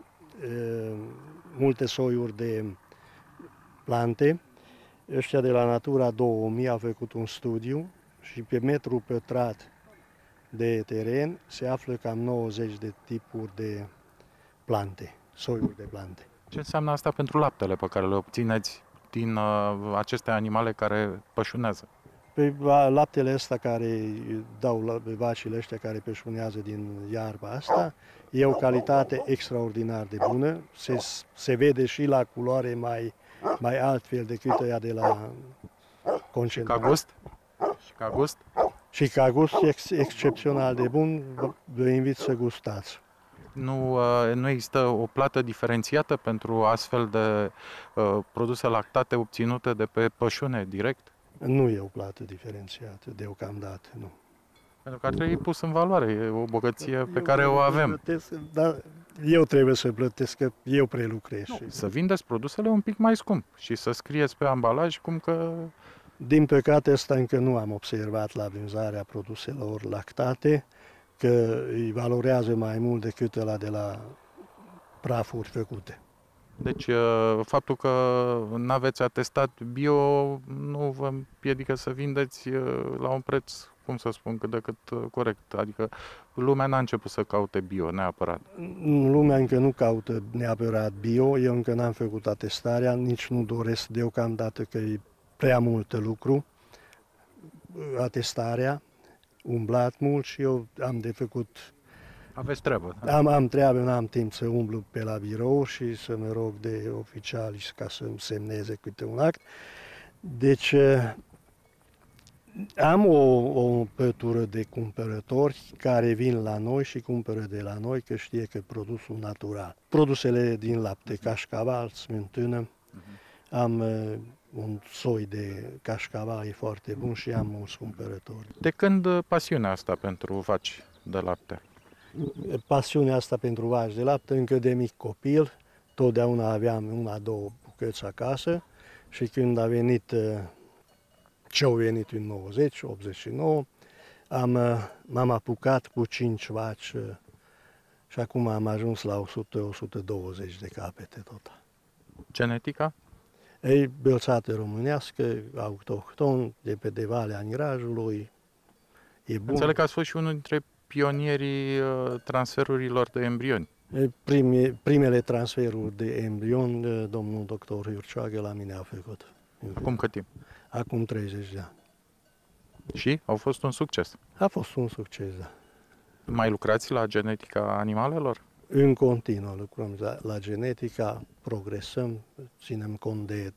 multe soiuri de plante. Ăștia de la Natura două mii au făcut un studiu și pe metru pătrat de teren se află cam nouăzeci de tipuri de plante, soiuri de plante. Ce înseamnă asta pentru laptele pe care le obțineți din uh, aceste animale care pășunează? Pe laptele ăsta care dau la vacile ăștia care pășunează din iarba asta, e o calitate extraordinar de bună, se, se vede și la culoare mai, mai altfel decât ea de la concentrat. Ca gust? Și ca gust? Și ca gust ex, excepțional de bun, vă invit să gustați. Nu, nu există o plată diferențiată pentru astfel de uh, produse lactate obținute de pe pășune direct? Nu e o plată diferențiată deocamdată, nu. Pentru că ar trebui pus în valoare, e o bogăție pe eu care o avem. Plătesc, dar eu trebuie să plătesc, că eu prelucrez. Nu, să vindeți produsele un pic mai scump și să scrieți pe ambalaj cum că... Din păcate, asta încă nu am observat la vânzarea produselor lactate, că îi valorează mai mult decât ăla de la prafuri făcute. Deci, faptul că nu aveți atestat bio nu vă împiedică să vindeți la un preț, cum să spun, cât de cât corect. Adică lumea n-a început să caute bio neapărat. Lumea încă nu caută neapărat bio, eu încă n-am făcut atestarea, nici nu doresc deocamdată că e prea multă lucru, atestarea, umblat mult și eu am de făcut. Aveți treabă. Da? Am, am treabă, n-am timp să umblu pe la birou și să mă rog de oficiali ca să-mi semneze câte un act. Deci am o, o pătură de cumpărători care vin la noi și cumpără de la noi, că știe că produsul natural. Produsele din lapte, cașcaval, smântână, uh-huh. am uh, un soi de cașcaval, e foarte bun și am mulți cumpărători. De când pasiunea asta pentru vaci de lapte? Pasiunea asta pentru vaci de lapte încă de mic copil, totdeauna aveam una, două bucăți acasă și când a venit, ce-au venit în nouăzeci, optzeci și nouă, am, m-am apucat cu cinci vaci și acum am ajuns la o sută - o sută douăzeci de capete total. Genetica? Ei, Bălțată Românească, autohton, de pe de Valea Nirajului, e bun. Înțeleg că ați fost și unul dintre pionierii transferurilor de embrioni. Prime, primele transferuri de embrion, domnul doctor Hurceagă la mine a făcut. Acum cât timp? Acum treizeci de ani. Și? Au fost un succes? A fost un succes, da. Mai lucrați la genetica animalelor? În continuu lucrăm la, la genetica, progresăm, ținem cont de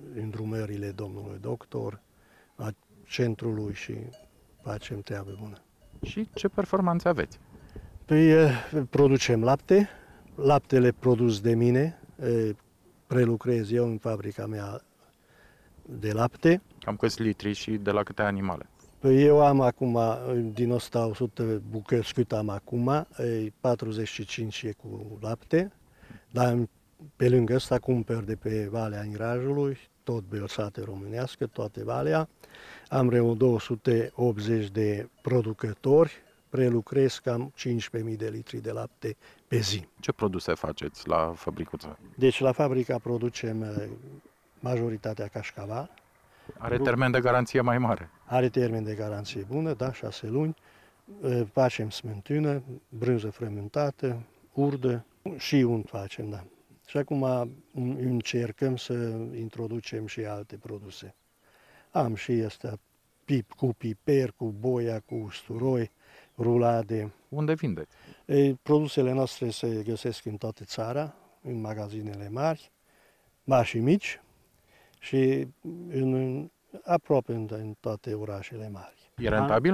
îndrumările domnului doctor, a centrului și facem treabă bună. Și ce performanțe aveți? Păi producem lapte, laptele produs de mine, prelucrez eu în fabrica mea de lapte. Cam câți litri și de la câte animale? Păi eu am acum, din o sută, o sută bucăți cât am acum, patruzeci și cinci e cu lapte, dar pe lângă ăsta cumpăr de pe Valea Ingrajului, tot belșate românească, toate Valea. Am vreo două sute optzeci de producători, prelucrez cam cincisprezece mii de litri de lapte pe zi. Ce produse faceți la fabricuță? Deci la fabrica producem majoritatea cașcaval. Are termen de garanție mai mare. Are termen de garanție bună, da, șase luni. Facem smântână, brânză frământată, urdă și unt facem, da. Și acum încercăm să introducem și alte produse. Am și astea pip cu piper, cu boia, cu usturoi, rulade. Unde vindeți? E, produsele noastre se găsesc în toată țara, în magazinele mari, mari și mici și în, aproape în, în toate orașele mari. E rentabil?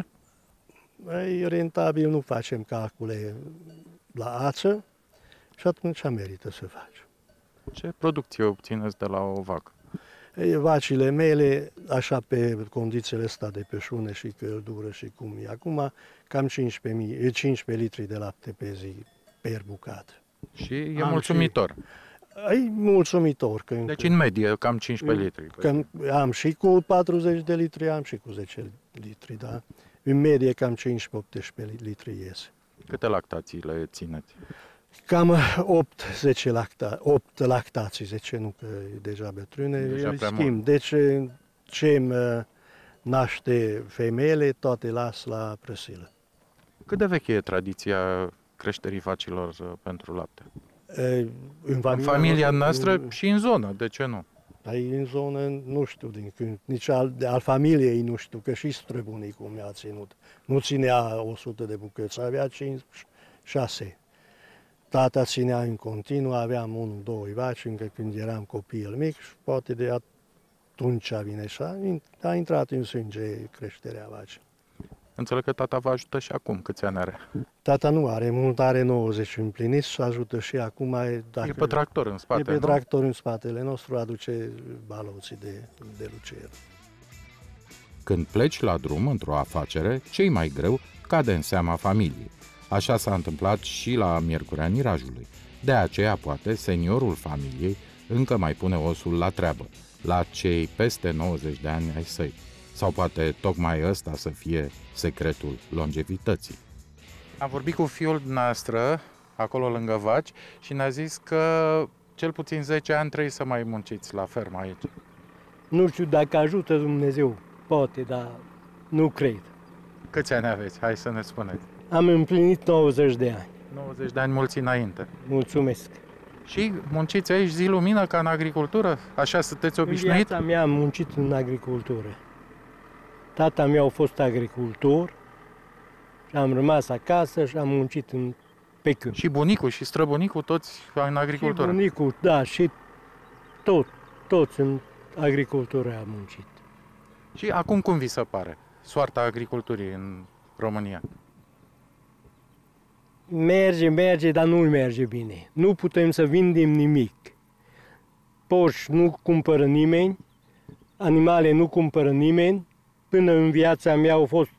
E rentabil, nu facem calcule la ață și atunci merită să facem. Ce producție obțineți de la o vacă? Vacile mele, așa pe condițiile astea de peșune și căldură și cum e acum, cam cincisprezece litri de lapte pe zi, per bucată. Și e am mulțumitor? Și, e mulțumitor. Că deci în medie cam cincisprezece litri. Că am și cu patruzeci de litri, am și cu zece litri, da? În medie cam cincisprezece optsprezece litri iese. Câte lactații le țineți? Cam opt zece lacta, opt lactații, zece nu, că e deja bătrâne, deja schimb. Deci ce naște femeile, toate las la prăsilă. Cât de veche e tradiția creșterii vacilor pentru lapte? E, în familia, în familia noastră în, și în zonă, de ce nu? Ai în zonă, nu știu, din când, nici al, al familiei nu știu, că și străbunicul mi-a ținut. Nu ținea o sută de bucăți, avea cinci șase. Tata ținea în continuu, aveam unul, doi vaci, încă când eram copil mic și poate de atunci vine așa, a intrat în sânge creșterea vacii. Înțeleg că tata vă ajută și acum, câți ani are? Tata nu are mult, are nouăzeci împlinit și ajută și acum. Dacă e pe tractor în spate, E pe nu? tractor în spatele nostru, aduce baloții de, de lucier. Când pleci la drum într-o afacere, cei mai greu cade în seama familiei. Așa s-a întâmplat și la Miercurea Nirajului. De aceea, poate, seniorul familiei încă mai pune osul la treabă, la cei peste nouăzeci de ani ai săi. Sau poate tocmai ăsta să fie secretul longevității. Am vorbit cu fiul noastră, acolo lângă vaci, și ne-a zis că cel puțin zece ani trebuie să mai munciți la fermă aici. Nu știu dacă ajută Dumnezeu, poate, dar nu cred. Câți ani aveți? Hai să ne spuneți. Am împlinit nouăzeci de ani. nouăzeci de ani mulți înainte. Mulțumesc. Și munciți aici zi lumină ca în agricultură? Așa sunteți obișnuit? În viața mea am muncit în agricultură. Tata meu a fost agricultor și am rămas acasă și am muncit în, pe câmp. Și bunicul și străbunicul toți în agricultură? Și bunicul, da, și tot, toți în agricultură am muncit. Și acum cum vi se pare soarta agriculturii în România? Merge, merge, dar nu merge bine. Nu putem să vindem nimic. Porci nu cumpără nimeni, animale nu cumpără nimeni. Până în viața mea au fost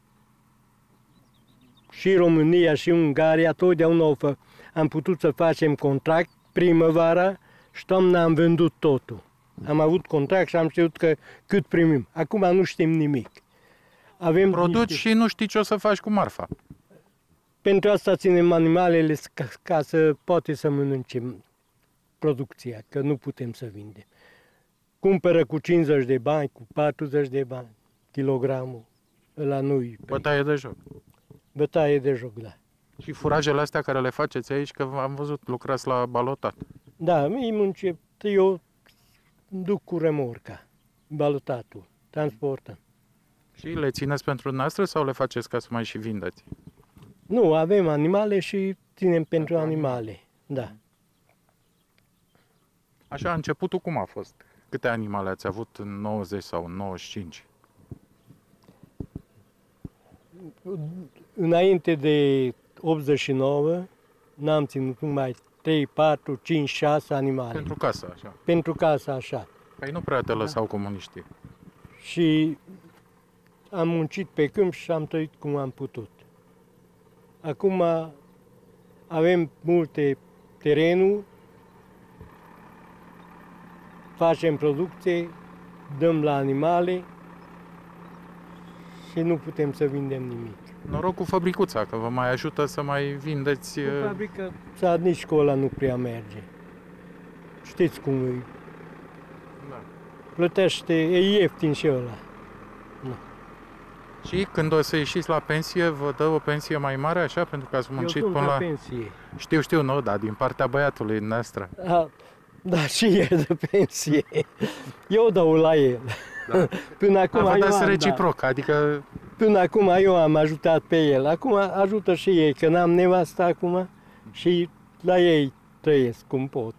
și România și Ungaria, totdeauna am putut să facem contract primăvara și toamna am vândut totul. Am avut contract și am știut că cât primim. Acum nu știm nimic. Avem Produci niște... și nu știi ce o să faci cu marfa. Pentru asta ținem animalele ca, ca să poate să mănâncem producția, că nu putem să vindem. Cumpără cu cincizeci de bani, cu patruzeci de bani, kilogramul, la noi. Bătaie de joc. Bătaie de joc, da. Și furajele astea care le faceți aici, că am văzut, lucrați la balotat. Da, îi muncesc, eu duc cu remorca, balotatul, transportăm. Și le țineți pentru noastră sau le faceți ca să mai și vindeți? Nu, avem animale și ținem pentru animale, da. Așa, începutul cum a fost? Câte animale ați avut în nouăzeci sau în nouăzeci și cinci? Înainte de optzeci și nouă n-am ținut numai trei, patru, cinci, șase animale. Pentru casă, așa. Pentru casă, așa. Păi nu prea te lăsau da. comuniștii. Și am muncit pe câmp și am trăit cum am putut. Acum avem multe terenuri, facem producție, dăm la animale și nu putem să vindem nimic. Noroc cu fabricuța, că vă mai ajută să mai vindeți... Cu fabrică, sau nici școala nu prea merge. Știți cum e. Da. Plătește, e ieftin și ăla. Da. Și când o să ieșiți la pensie, vă dă o pensie mai mare, așa, pentru că ați muncit Eu până la... pensie. Știu, știu, nu, dar din partea băiatului noastră. Da, da, și e de pensie. Eu dau la el. Da. Până acum Dar vă dați am, reciproc, da. adică... Până acum eu am ajutat pe el. Acum ajută și ei, că n-am nevastă acum și la ei trăiesc cum pot.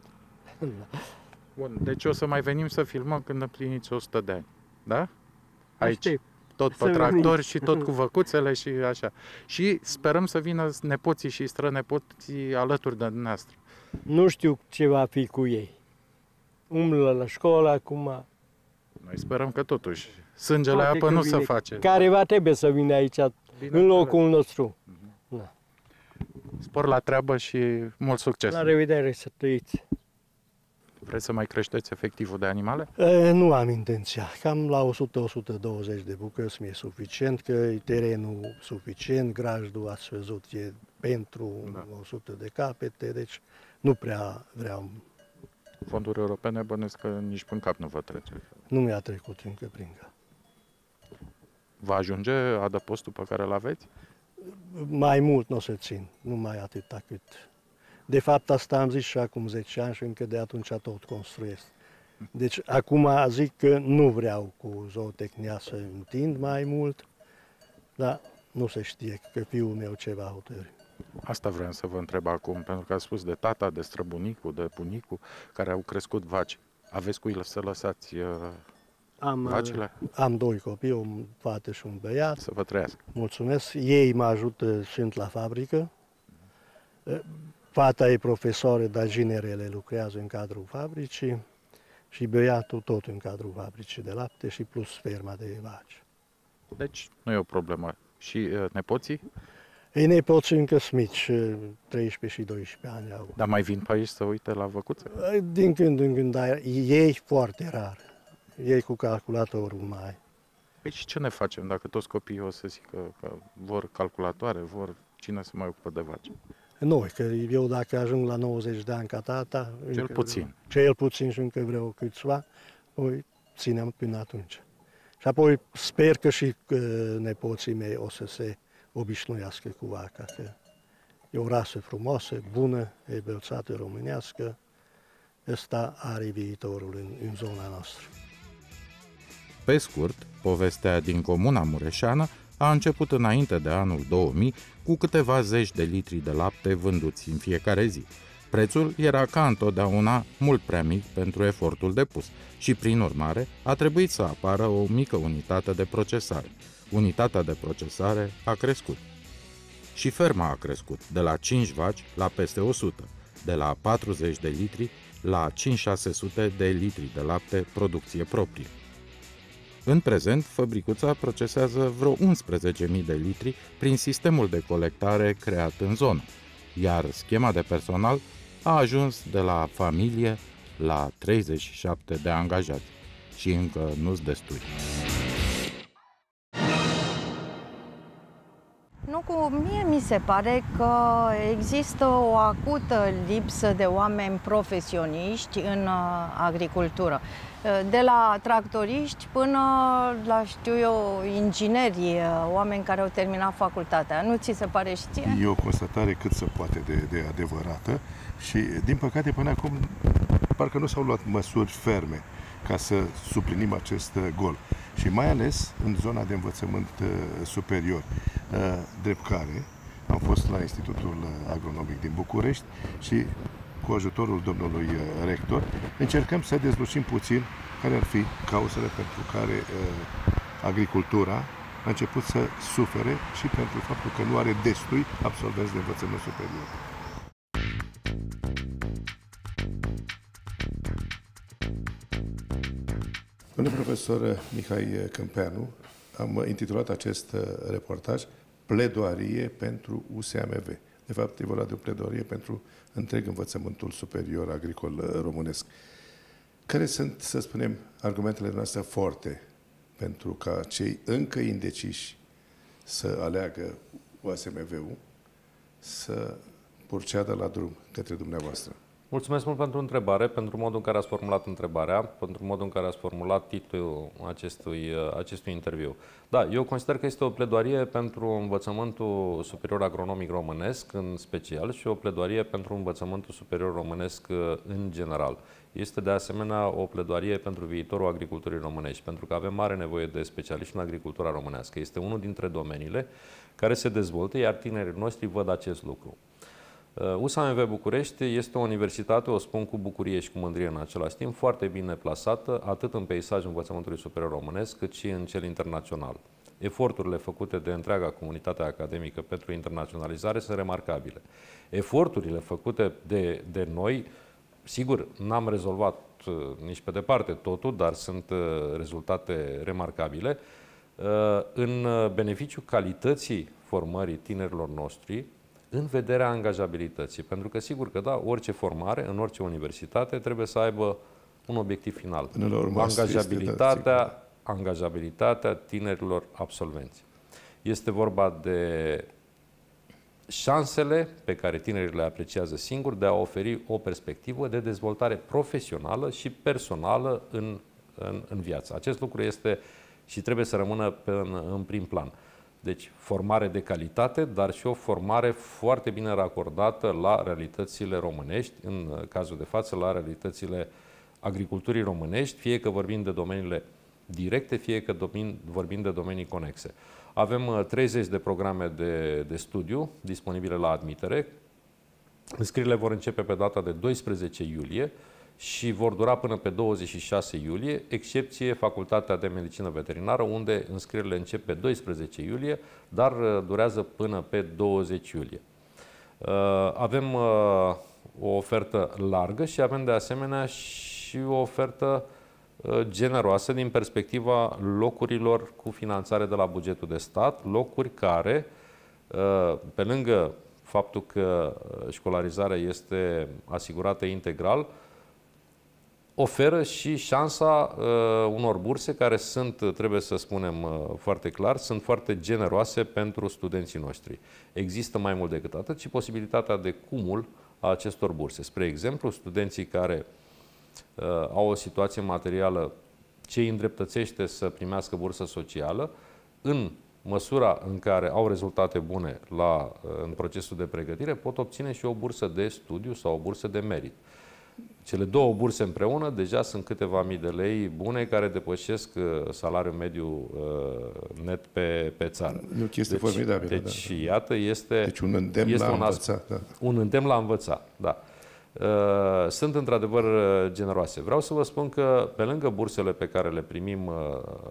Bun, deci o să mai venim să filmăm când împliniți o sută de ani, da? Aici. Aștept. Tot pe tractori și tot cu văcuțele și așa. Și sperăm să vină nepoții și strănepoții alături de dumneavoastră. Nu știu ce va fi cu ei. Umblă la școală acum. Noi sperăm că totuși sângele apă nu se face. Careva trebuie să vină aici, bine în locul înțeles. nostru. Uh-huh. Da. Spor la treabă și mult succes. La revedere, să trăiți. Vreți să mai creșteți efectivul de animale? E, nu am intenția. Cam la o sută - o sută douăzeci de bucăți mi-e suficient, că e terenul suficient, grajdul, ați văzut, e pentru da. o sută de capete, deci nu prea vreau. Fonduri europene bănesc că nici până cap nu vă trece. Nu mi-a trecut încă prin cap. Va ajunge adăpostul pe care îl aveți? Mai mult nu o să țin, nu mai atâta cât... De fapt, asta am zis și acum zece ani și încă de atunci tot construiesc. Deci, acum zic că nu vreau cu zootehnia să întind mai mult, dar nu se știe că fiul meu ce va hotărî. Asta vreau să vă întreb acum, pentru că ați spus de tata, de străbunicul, de bunicul, care au crescut vaci. Aveți cu el să lăsați uh, am, vacile? Am doi copii, o fată și un băiat. Să vă trăiască. Mulțumesc. Ei mă ajută, sunt la fabrică. Fata e profesoară, dar ginerele lucrează în cadrul fabricii și băiatul tot în cadrul fabricii de lapte și plus ferma de vaci. Deci nu e o problemă. Și uh, nepoții? Ei, nepoții încă sunt mici, treisprezece și doisprezece ani au. Dar mai vin pe aici să uite la văcuțe? Din când în când, dar ei foarte rar. Ei cu calculatorul mai. Păi și ce ne facem dacă toți copiii o să zică că vor calculatoare, vor cine se mai ocupă de vaci? Noi, că eu dacă ajung la nouăzeci de ani ca tata... Cel puțin. Vreo, cel puțin și încă vreo câțiva, noi ținem până atunci. Și apoi sper că și că nepoții mei o să se obișnuiască cu vaca, că e o rasă frumoasă, bună, e bălțată românească. Ăsta are viitorul în, în zona noastră. Pe scurt, povestea din comuna mureșeană a început înainte de anul două mii cu câteva zeci de litri de lapte vânduți în fiecare zi. Prețul era ca întotdeauna mult prea mic pentru efortul depus și, prin urmare, a trebuit să apară o mică unitate de procesare. Unitatea de procesare a crescut. Și ferma a crescut, de la cinci vaci la peste o sută, de la patruzeci de litri la cinci șase sute de litri de lapte producție proprie. În prezent, fabricuța procesează vreo unsprezece mii de litri prin sistemul de colectare creat în zonă, iar schema de personal a ajuns de la familie la treizeci și șapte de angajați și încă nu-s destui. Nu, cu mie mi se pare că există o acută lipsă de oameni profesioniști în agricultură. De la tractoriști până la, știu eu, ingineri, oameni care au terminat facultatea. Nu ți se pare și ție? E o constatare cât se poate de, de adevărată și, din păcate, până acum, parcă nu s-au luat măsuri ferme ca să suplinim acest gol. Și mai ales în zona de învățământ superior, drept care am fost la Institutul Agronomic din București și cu ajutorul domnului rector încercăm să dezlucim puțin care ar fi cauzele pentru care uh, agricultura a început să sufere și pentru faptul că nu are destui absolvenți de învățământ superior. Domnule profesor Mihai Câmpeanu, am intitulat acest reportaj Pledoarie pentru U S A M V. De fapt, e vorba de o pledoarie pentru întreg învățământul superior agricol românesc. Care sunt, să spunem, argumentele noastre forte pentru ca cei încă indeciși să aleagă U S A M V-ul să proceadă la drum către dumneavoastră? Mulțumesc mult pentru întrebare, pentru modul în care ați formulat întrebarea, pentru modul în care ați formulat titlul acestui, acestui interviu. Da, eu consider că este o pledoarie pentru învățământul superior agronomic românesc în special și o pledoarie pentru învățământul superior românesc în general. Este de asemenea o pledoarie pentru viitorul agriculturii românești, pentru că avem mare nevoie de specialiști în agricultura românească. Este unul dintre domeniile care se dezvoltă, iar tinerii noștri văd acest lucru. U S A M V București este o universitate, o spun cu bucurie și cu mândrie în același timp, foarte bine plasată, atât în peisajul învățământului superior românesc, cât și în cel internațional. Eforturile făcute de întreaga comunitate academică pentru internaționalizare sunt remarcabile. Eforturile făcute de, de noi, sigur, n-am rezolvat nici pe departe totul, dar sunt rezultate remarcabile, în beneficiul calității formării tinerilor noștri, în vederea angajabilității. Pentru că, sigur că, da, orice formare, în orice universitate, trebuie să aibă un obiectiv final. Angajabilitatea, angajabilitatea tinerilor absolvenți. Este vorba de șansele pe care tinerii le apreciază singuri de a oferi o perspectivă de dezvoltare profesională și personală în, în, în viață. Acest lucru este și trebuie să rămână pe, în, în prim plan. Deci, formare de calitate, dar și o formare foarte bine racordată la realitățile românești, în cazul de față la realitățile agriculturii românești, fie că vorbim de domeniile directe, fie că vorbim de domenii conexe. Avem treizeci de programe de, de studiu disponibile la admitere. Înscrierile vor începe pe data de doisprezece iulie și vor dura până pe douăzeci și șase iulie, excepție Facultatea de Medicină Veterinară, unde înscrierile încep pe doisprezece iulie, dar durează până pe douăzeci iulie. Avem o ofertă largă și avem de asemenea și o ofertă generoasă din perspectiva locurilor cu finanțare de la bugetul de stat, locuri care, pe lângă faptul că școlarizarea este asigurată integral, oferă și șansa uh, unor burse care sunt, trebuie să spunem uh, foarte clar, sunt foarte generoase pentru studenții noștri. Există mai mult decât atât și posibilitatea de cumul a acestor burse. Spre exemplu, studenții care uh, au o situație materială ce îi îndreptățește să primească bursă socială, în măsura în care au rezultate bune la, uh, în procesul de pregătire, pot obține și o bursă de studiu sau o bursă de merit. Cele două burse împreună deja sunt câteva mii de lei bune care depășesc salariul mediu uh, net pe, pe țară. E o chestie deci, formidabilă. Deci, da. iată, este, deci un îndemn este la un învăța. Da. Un îndemn la învăța, da. Uh, sunt într-adevăr generoase. Vreau să vă spun că pe lângă bursele pe care le primim uh,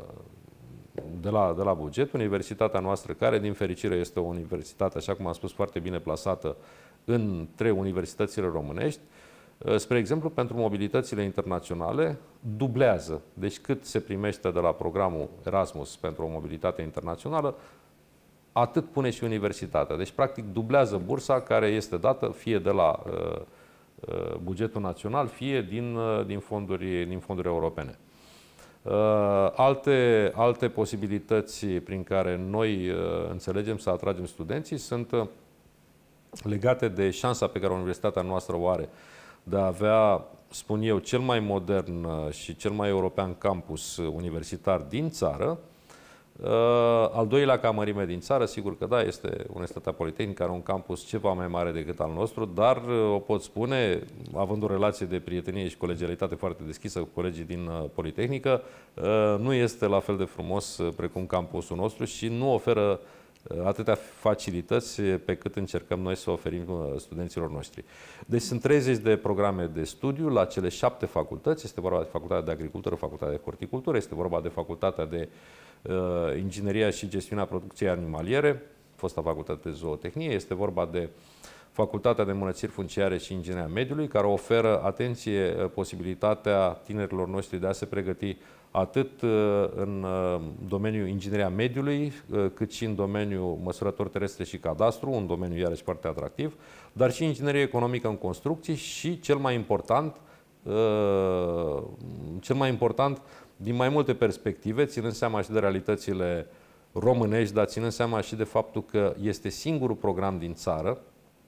de la, de la buget, universitatea noastră, care din fericire este o universitate, așa cum am spus, foarte bine plasată între universitățile românești, spre exemplu, pentru mobilitățile internaționale, dublează. Deci cât se primește de la programul Erasmus pentru o mobilitate internațională, atât pune și universitatea. Deci, practic, dublează bursa care este dată fie de la uh, bugetul național, fie din, uh, din, fonduri, din fonduri europene. Uh, alte, alte posibilități prin care noi uh, înțelegem să atragem studenții sunt uh, legate de șansa pe care universitatea noastră o are de a avea, spun eu, cel mai modern și cel mai european campus universitar din țară. Al doilea ca mărime din țară, sigur că da, este Universitatea Politehnică, are un campus ceva mai mare decât al nostru, dar o pot spune, având o relație de prietenie și colegialitate foarte deschisă cu colegii din Politehnică, nu este la fel de frumos precum campusul nostru și nu oferă atâtea facilități pe cât încercăm noi să oferim studenților noștri. Deci sunt treizeci de programe de studiu la cele șapte facultăți. Este vorba de Facultatea de Agricultură, Facultatea de Horticultură, este vorba de Facultatea de uh, Ingineria și Gestiunea Producției Animaliere, fosta Facultate de Zootehnie, este vorba de Facultatea de Îmbunătățiri Funciare și Ingineria Mediului, care oferă, atenție, posibilitatea tinerilor noștri de a se pregăti atât în domeniul ingineria mediului, cât și în domeniul măsurători terestre și cadastru, un domeniu iarăși foarte atractiv, dar și inginerie economică în construcții și, cel mai important, cel mai important din mai multe perspective, ținând seama și de realitățile românești, dar ținând seama și de faptul că este singurul program din țară,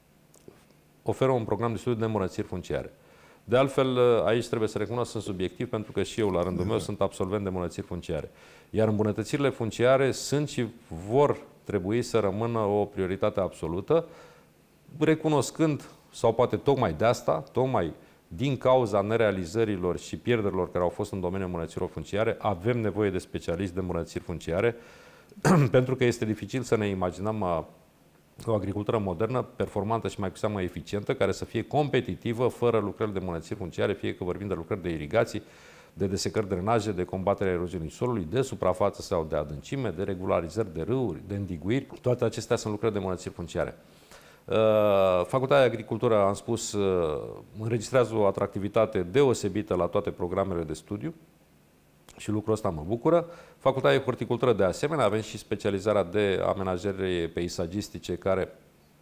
oferă un program de studiu de îmbunătățiri funciare. De altfel, aici trebuie să recunosc, sunt subiectiv, pentru că și eu, la rândul meu, sunt absolvent de îmbunătățiri funciare. Iar îmbunătățirile funciare sunt și vor trebui să rămână o prioritate absolută, recunoscând, sau poate tocmai de asta, tocmai din cauza nerealizărilor și pierderilor care au fost în domeniul îmbunătățirilor funciare, avem nevoie de specialiști de îmbunătățiri funciare, pentru că este dificil să ne imaginăm o agricultură modernă, performantă și mai cu seamă eficientă, care să fie competitivă, fără lucrări de îmbunătățiri funciare, fie că vorbim de lucrări de irigații, de desecări drenaje, de combaterea eroziunii solului, de suprafață sau de adâncime, de regularizări de râuri, de îndiguiri. Toate acestea sunt lucrări de îmbunătățiri funciare. Facultatea de Agricultură, am spus, înregistrează o atractivitate deosebită la toate programele de studiu și lucrul ăsta mă bucură. Facultatea de Horticultură, de asemenea, avem și specializarea de amenajări peisagistice, care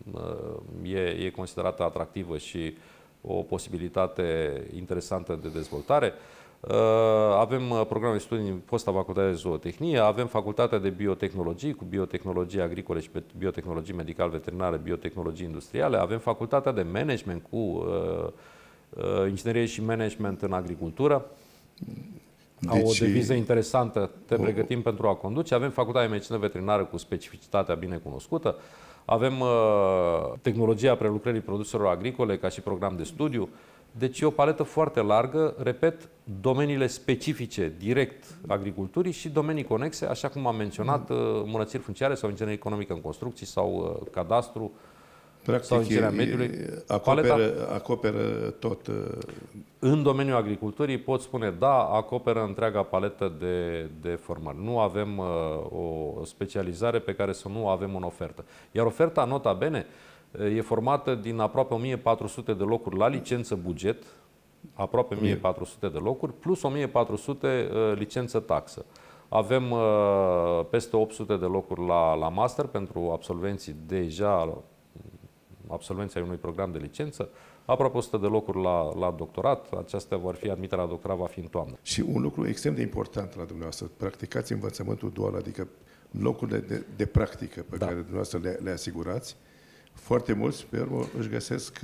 e, e considerată atractivă și o posibilitate interesantă de dezvoltare. Avem programe de studii în fosta Facultate de Zootehnie, avem Facultatea de Biotehnologii cu biotehnologie agricole și biotehnologii medical-veterinare, biotehnologii industriale, avem Facultatea de Management cu uh, uh, inginerie și management în agricultură. Deci, au o deviză interesantă, te pregătim o... pentru a conduce. Avem Facultatea de Medicină Veterinară cu specificitatea bine cunoscută. Avem uh, tehnologia prelucrării produselor agricole ca și program de studiu. Deci e o paletă foarte largă, repet, domeniile specifice direct agriculturii și domenii conexe, așa cum am menționat, îmbunătățiri funciare sau inginerie economică în construcții sau cadastru. Practic, sau ingineria mediului. Acoperă, acoperă tot. În domeniul agriculturii pot spune, da, acoperă întreaga paletă de, de formări. Nu avem uh, o specializare pe care să nu avem în ofertă. Iar oferta, nota bene, e formată din aproape o mie patru sute de locuri la licență buget, aproape o mie patru sute de locuri, plus o mie patru sute uh, licență taxă. Avem uh, peste opt sute de locuri la, la master pentru absolvenții deja absolvenții ai unui program de licență, aproape o sută de locuri la, la doctorat. Acestea vor fi, admiterea la doctorat va fi în toamnă. Și un lucru extrem de important la dumneavoastră, practicați învățământul dual, adică locurile de, de practică pe da. care dumneavoastră le, le asigurați. Foarte mulți, pe urmă, își găsesc,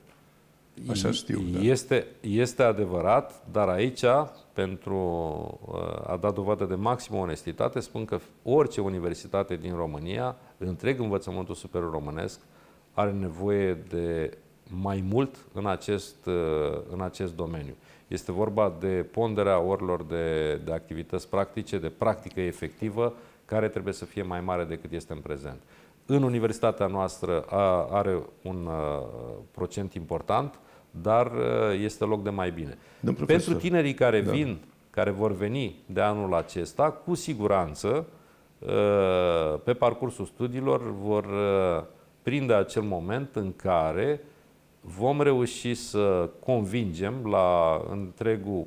așa știu. Este, este adevărat, dar aici, pentru a da dovadă de maximă onestitate, spun că orice universitate din România, întreg învățământul superior românesc, are nevoie de mai mult în acest, în acest domeniu. Este vorba de ponderea orilor de, de activități practice, de practică efectivă, care trebuie să fie mai mare decât este în prezent. În universitatea noastră a, are un uh, procent important, dar uh, este loc de mai bine. Pentru tinerii care da. vin, care vor veni de anul acesta, cu siguranță, uh, pe parcursul studiilor vor uh, prinde acel moment în care vom reuși să convingem la întregul,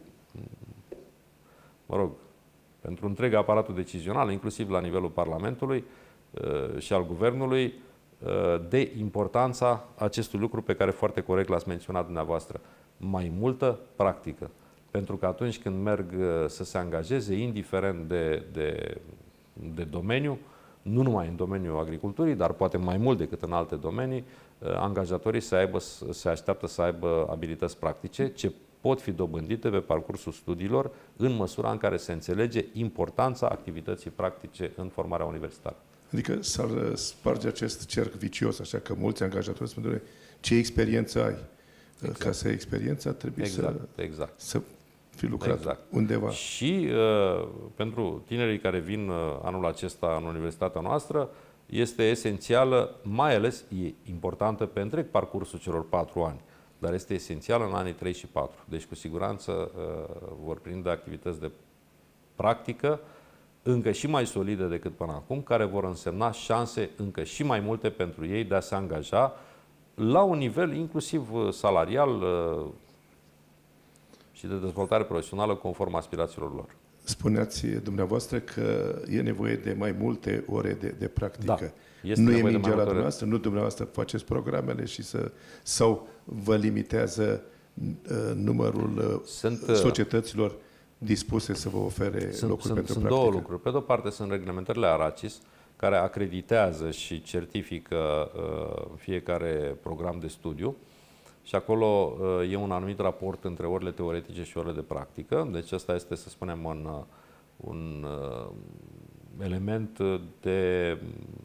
mă rog, pentru întreg aparatul decizional, inclusiv la nivelul Parlamentului uh, și al Guvernului, uh, de importanța acestui lucru pe care foarte corect l-ați menționat dumneavoastră. Mai multă practică. Pentru că atunci când merg uh, să se angajeze, indiferent de, de, de domeniu, nu numai în domeniul agriculturii, dar poate mai mult decât în alte domenii, angajatorii se, aibă, se așteaptă să aibă abilități practice ce pot fi dobândite pe parcursul studiilor în măsura în care se înțelege importanța activității practice în formarea universitară. Adică s-ar sparge acest cerc vicios, așa că mulți angajatori spun, ce experiență ai? Exact. Ca să ai experiența trebuie exact, să, exact. să fi lucrat exact. undeva. Și uh, pentru tinerii care vin uh, anul acesta în universitatea noastră, este esențială, mai ales e importantă pe întreg parcursul celor patru ani, dar este esențială în anii trei și patru. Deci, cu siguranță, uh, vor prinde activități de practică încă și mai solide decât până acum, care vor însemna șanse încă și mai multe pentru ei de a se angaja la un nivel inclusiv salarial uh, și de dezvoltare profesională conform aspirațiilor lor. Spuneați dumneavoastră că e nevoie de mai multe ore de, de practică. Da, este nu e nevoie de mingea mai la multe ore. dumneavoastră, nu dumneavoastră faceți programele și să, sau vă limitează uh, numărul uh, Sunt, societăților dispuse să vă ofere sunt, locuri sunt, pentru sunt practică. două lucruri. Pe de o parte sunt reglementările ARACIS, care acreditează și certifică uh, fiecare program de studiu. Și acolo uh, e un anumit raport între orele teoretice și orele de practică. Deci ăsta este, să spunem, un, un uh, element de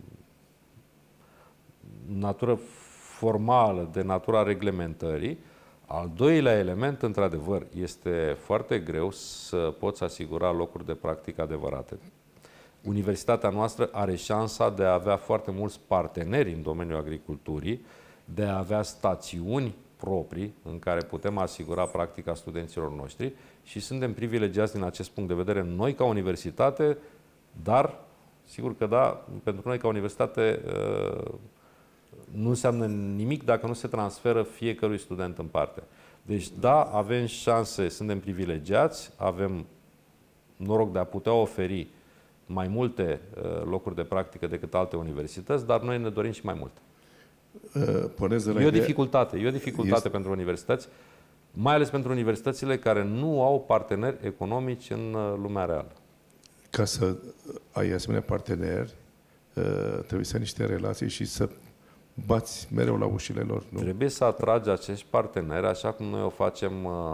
natură formală, de natura reglementării. Al doilea element, într-adevăr, este foarte greu să poți asigura locuri de practică adevărate. Universitatea noastră are șansa de a avea foarte mulți parteneri în domeniul agriculturii, de a avea stațiuni proprii în care putem asigura practica studenților noștri și suntem privilegiați din acest punct de vedere noi ca universitate, dar, sigur că da, pentru noi ca universitate nu înseamnă nimic dacă nu se transferă fiecărui student în parte. Deci da, avem șanse, suntem privilegiați, avem noroc de a putea oferi mai multe locuri de practică decât alte universități, dar noi ne dorim și mai multe. Uh, e o dificultate, e o dificultate este... pentru universități, mai ales pentru universitățile care nu au parteneri economici în lumea reală. Ca să ai asemenea parteneri, trebuie să ai niște relații și să bați mereu la ușile lor. Nu? Trebuie să atragi acești parteneri, așa cum noi o facem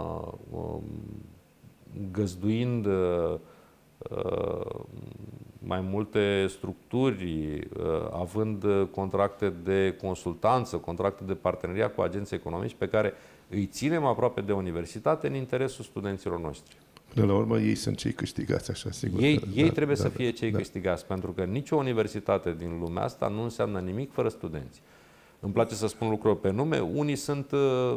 găzduind mai multe structuri, având contracte de consultanță, contracte de parteneriat cu agenții economici pe care îi ținem aproape de universitate în interesul studenților noștri. Până la urmă, ei sunt cei câștigați, așa, sigur. Ei, că, ei da, trebuie da, să da, fie cei da. câștigați, pentru că nicio universitate din lumea asta nu înseamnă nimic fără studenți. Îmi place să spun lucruri pe nume. Unii sunt,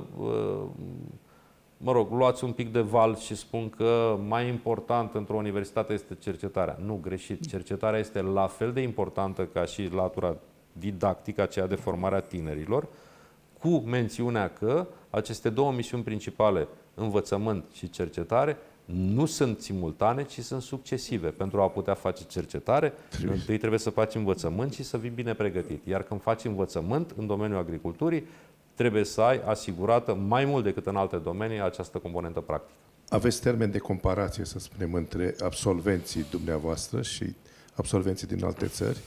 mă rog, luați un pic de val și spun că mai important într-o universitate este cercetarea. Nu, greșit. Cercetarea este la fel de importantă ca și latura didactică, aceea de formarea tinerilor, cu mențiunea că aceste două misiuni principale, învățământ și cercetare, nu sunt simultane, ci sunt succesive. Pentru a putea face cercetare, trebuie. întâi trebuie să faci învățământ și să fii bine pregătit. Iar când faci învățământ în domeniul agriculturii, trebuie să ai asigurată, mai mult decât în alte domenii, această componentă practică. Aveți termen de comparație, să spunem, între absolvenții dumneavoastră și absolvenții din alte țări?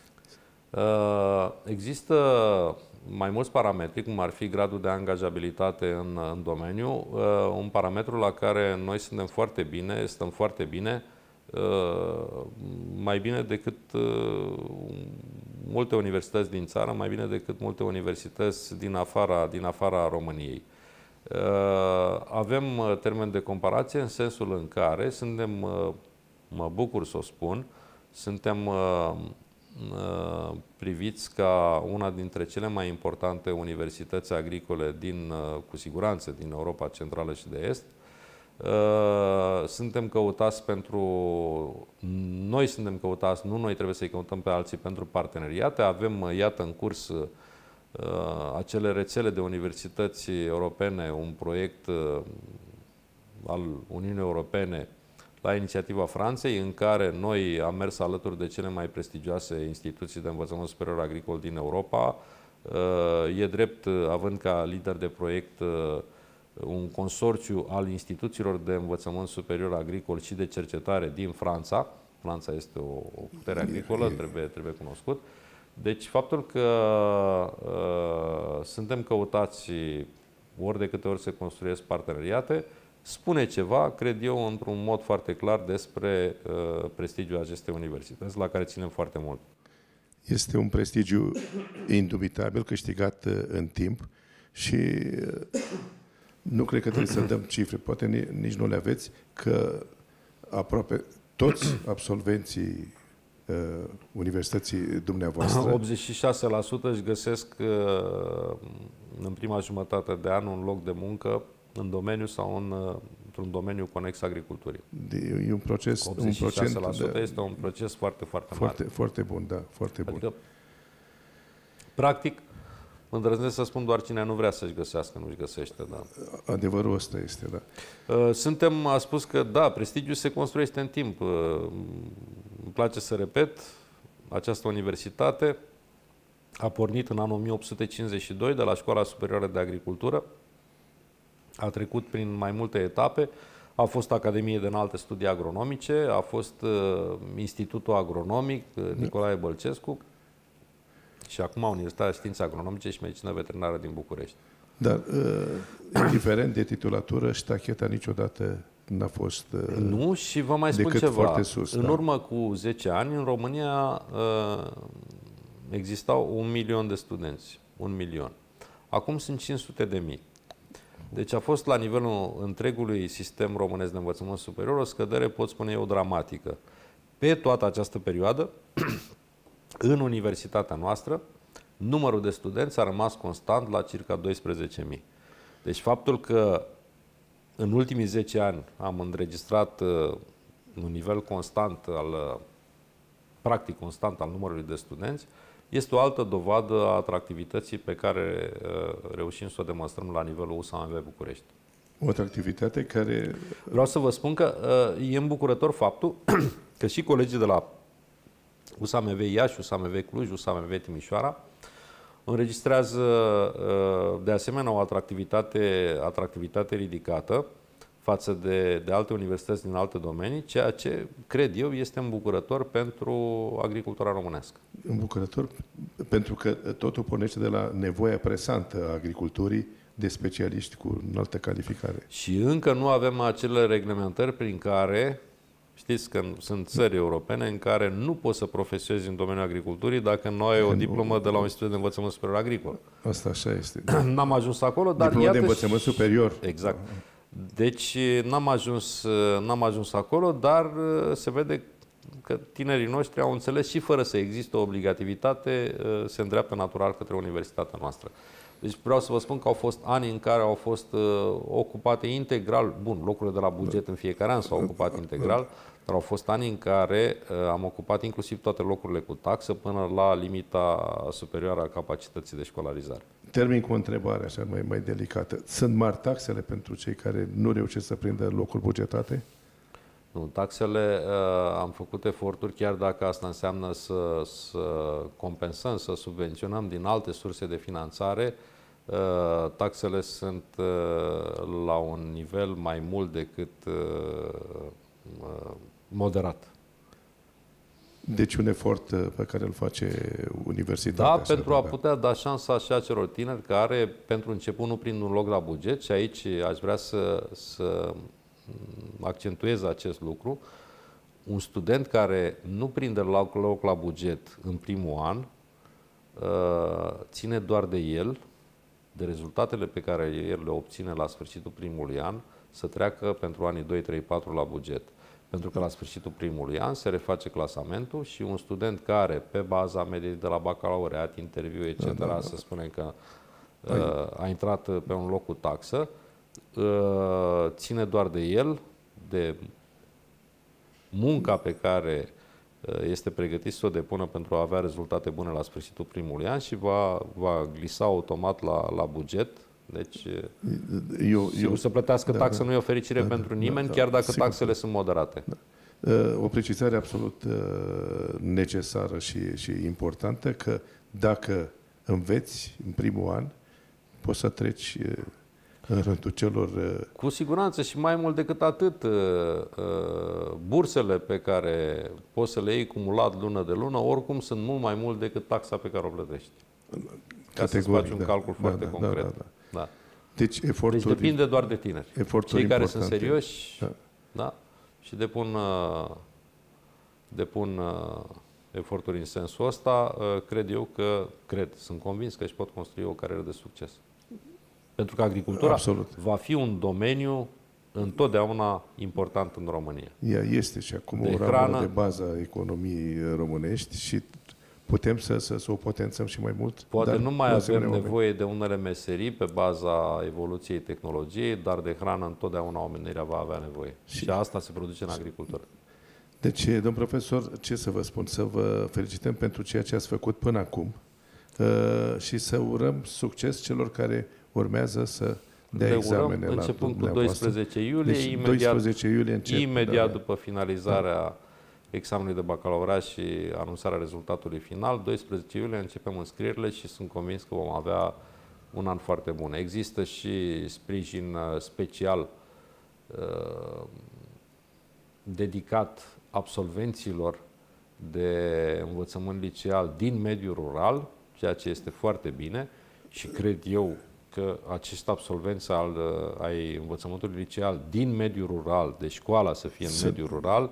Există mai mulți parametri, cum ar fi gradul de angajabilitate în, în domeniu, un parametru la care noi suntem foarte bine, stăm foarte bine, mai bine decât multe universități din țară, mai bine decât multe universități din afara, din afara României. Avem termen de comparație în sensul în care suntem, mă bucur să o spun, suntem priviți ca una dintre cele mai importante universități agricole din, cu siguranță, din Europa Centrală și de Est. Suntem căutați pentru... Noi suntem căutați, nu noi trebuie să-i căutăm pe alții pentru parteneriate. Avem, iată, în curs acele rețele de universități europene, un proiect al Uniunii Europene la inițiativa Franței, în care noi am mers alături de cele mai prestigioase instituții de învățământ superior agricol din Europa. E drept, având ca lider de proiect un consorțiu al instituțiilor de învățământ superior agricol și de cercetare din Franța. Franța este o putere agricolă, trebuie, trebuie cunoscut. Deci faptul că uh, suntem căutați ori de câte ori se construiesc parteneriate, spune ceva, cred eu, într-un mod foarte clar despre uh, prestigiul acestei universități, la care ținem foarte mult. Este un prestigiu indubitabil, câștigat uh, în timp și uh, nu cred că trebuie să dăm cifre, poate nici nu le aveți, că aproape toți absolvenții uh, universității dumneavoastră. optzeci și șase la sută își găsesc uh, în prima jumătate de an un loc de muncă în domeniu sau în, uh, într-un domeniu conex agriculturii. De, e un proces, optzeci și șase la sută un procent este un proces foarte, foarte, foarte mare. Foarte bun, da, foarte bun. Adică, practic, îndrăznesc să spun doar cine nu vrea să-și găsească, nu-și găsește. Da. Adevărul ăsta este, da. Suntem, a spus că, da, prestigiul se construiește în timp. Îmi place să repet, această universitate a pornit în anul o mie opt sute cincizeci și doi de la Școala Superioară de Agricultură, a trecut prin mai multe etape, a fost Academie de Înalte Studii Agronomice, a fost uh, Institutul Agronomic uh, Nicolae Bălcescu și acum Universitatea Științe Agronomice și Medicină Veterinară din București. Dar, uh, indiferent de titulatură, ștacheta niciodată n-a fost uh, Nu, și vă mai spun ceva. Foarte sus, în da. urmă cu zece ani, în România uh, existau un milion de studenți. Un milion. Acum sunt cinci sute de mii. Deci a fost la nivelul întregului sistem românesc de învățământ superior o scădere, pot spune eu, dramatică. Pe toată această perioadă, în universitatea noastră, numărul de studenți a rămas constant la circa doisprezece mii. Deci faptul că în ultimii zece ani am înregistrat uh, un nivel constant, al, uh, practic constant al numărului de studenți, este o altă dovadă a atractivității pe care uh, reușim să o demonstrăm la nivelul U S A M V București. O atractivitate care... Vreau să vă spun că uh, e îmbucurător faptul că și colegii de la U S A M V Iași, U S A M V Cluj, U S A M V Timișoara înregistrează uh, de asemenea o atractivitate, atractivitate ridicată față de, de alte universități din alte domenii, ceea ce, cred eu, este îmbucurător pentru agricultura românească. Îmbucurător pentru că totul pornește de la nevoia presantă a agriculturii de specialiști cu înaltă calificare. Și încă nu avem acele reglementări prin care, știți că sunt țări europene în care nu poți să profesezi în domeniul agriculturii dacă nu ai o diplomă de la un institut de învățământ superior agricol. Asta așa este. N-am ajuns acolo, dar diplomă iată de învățământ și... superior. Exact. Deci n-am ajuns, n-am ajuns acolo, dar se vede că tinerii noștri au înțeles și fără să existe o obligativitate, se îndreaptă natural către universitatea noastră. Deci vreau să vă spun că au fost ani în care au fost uh, ocupate integral, bun, locurile de la buget în fiecare an s-au ocupat integral, dar au fost ani în care uh, am ocupat inclusiv toate locurile cu taxă până la limita superioară a capacității de școlarizare. Termin cu o întrebare așa mai, mai delicată. Sunt mari taxele pentru cei care nu reușesc să prindă locuri bugetate? Nu, taxele, uh, am făcut eforturi, chiar dacă asta înseamnă să, să compensăm, să subvenționăm din alte surse de finanțare, uh, taxele sunt uh, la un nivel mai mult decât uh, uh, moderat. Deci un efort pe care îl face universitatea. Da, pentru a putea da șansa și acelor tineri care, pentru început, nu prind un loc la buget și aici aș vrea să... să accentuez acest lucru. Un student care nu prinde loc la buget în primul an ține doar de el, de rezultatele pe care el le obține la sfârșitul primului an, să treacă pentru anii doi, trei, patru la buget. Pentru că la sfârșitul primului an se reface clasamentul și un student care, pe baza mediei de la bacalaureat, interviu, et cetera, da, da, da. Să spunem că a intrat pe un loc cu taxă, ține doar de el, de munca pe care este pregătit să o depună pentru a avea rezultate bune la sfârșitul primului an și va, va glisa automat la, la buget. Deci, eu, sigur, eu, să plătească da, taxă da, nu e o fericire da, pentru nimeni, da, chiar dacă sigur, taxele sunt moderate. Da. O precizare absolut necesară și, și importantă, că dacă înveți în primul an, poți să treci în rândul celor... Cu siguranță și mai mult decât atât, bursele pe care poți să le iei cumulat lună de lună, oricum sunt mult mai mult decât taxa pe care o plătești. Ca să-ți faci un da, calcul da, foarte da, concret. Da, da, da. Da. Deci, eforturi, deci depinde doar de tineri. Cei care sunt serioși da. Da, și depun, depun eforturi în sensul ăsta, cred eu că, cred, sunt convins că își pot construi o carieră de succes. Pentru că agricultura Absolut. va fi un domeniu întotdeauna important în România. Ea este și acum de o ramură hrană, de bază a economiei românești și putem să, să, să o potențăm și mai mult. Poate dar nu mai avem nevoie oameni. de unele meserii pe baza evoluției tehnologiei, dar de hrană întotdeauna omenirea va avea nevoie. Și, și asta se produce în agricultură. Deci, domn profesor, ce să vă spun? Să vă felicităm pentru ceea ce ați făcut până acum uh, și să urăm succes celor care urmează să dea Le examene urăm, la începând cu dumneavoastră. doisprezece iulie, Deci, imediat, doisprezece iulie încep, imediat da, după finalizarea da. examenului de bacalaureat și anunțarea rezultatului final, doisprezece iulie începem înscrierile și sunt convins că vom avea un an foarte bun. Există și sprijin special uh, dedicat absolvenților de învățământ liceal din mediul rural, ceea ce este foarte bine și cred eu că acești absolvenți al, ai învățământului liceal din mediul rural, de școala să fie în să... mediul rural,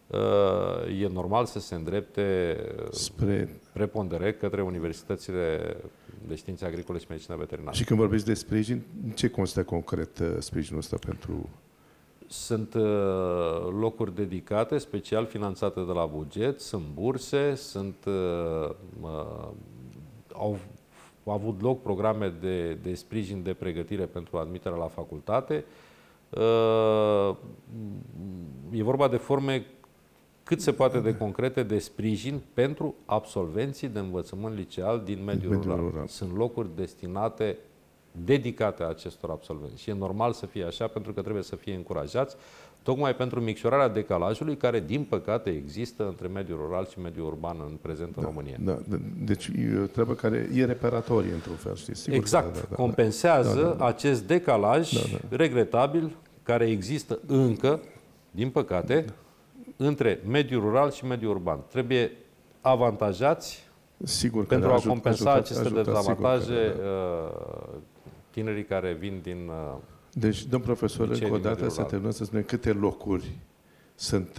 e normal să se îndrepte spre preponderent către universitățile de științe agricole și medicină veterinară. Și când vorbiți de sprijin, ce constă concret sprijinul ăsta pentru... Sunt uh, locuri dedicate, special finanțate de la buget, sunt burse, sunt, uh, uh, au, au avut loc programe de, de sprijin de pregătire pentru admiterea la facultate. Uh, e vorba de forme cât se poate de concrete de sprijin pentru absolvenții de învățământ liceal din mediul, mediul rural. rural. Sunt locuri destinate dedicate acestor absolvenți. Și e normal să fie așa, pentru că trebuie să fie încurajați, tocmai pentru micșorarea decalajului care, din păcate, există între mediul rural și mediul urban în prezent da, în România. Da, da. Deci e o treabă care e reparatorie, într-un fel, știi? Sigur, exact. Da, da, da, compensează da, da, da. acest decalaj da, da. regretabil care există încă, din păcate, da. între mediul rural și mediul urban. Trebuie avantajați sigur pentru a compensa ajutat, aceste ajutat, dezavantaje sigur, da. tinerii care vin din... Deci, domn profesor, încă o dată să terminăm să spunem câte locuri sunt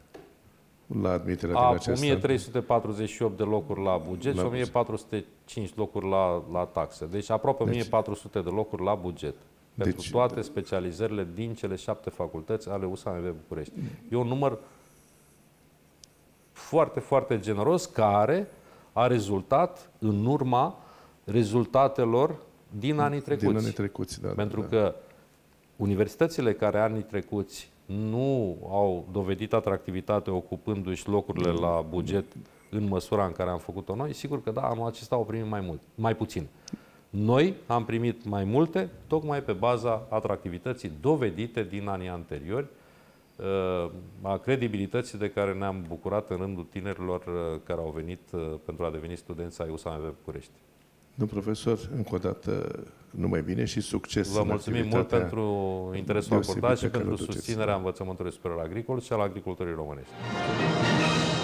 la admiterea din acest o mie trei sute patruzeci și opt de locuri la buget la și o mie patru sute cinci locuri la, la taxe. Deci aproape deci, o mie patru sute de locuri la buget. Pentru deci, toate specializările din cele șapte facultăți ale U S A M V București. E un număr foarte, foarte generos care a rezultat în urma rezultatelor din anii trecuți. Din anii trecuți, da. Pentru da. că universitățile care anii trecuți nu au dovedit atractivitate ocupându-și locurile la buget în măsura în care am făcut-o noi, sigur că da, anul acesta au primit mai mult, mai puțin. Noi am primit mai multe, tocmai pe baza atractivității dovedite din anii anteriori, a credibilității de care ne-am bucurat în rândul tinerilor care au venit pentru a deveni studenți ai U S A M V București. Domnul profesor, încă o dată, numai bine și succes. Vă mulțumim mult pentru interesul acordat și pentru susținerea învățământului superior agricol și al agriculturii românești.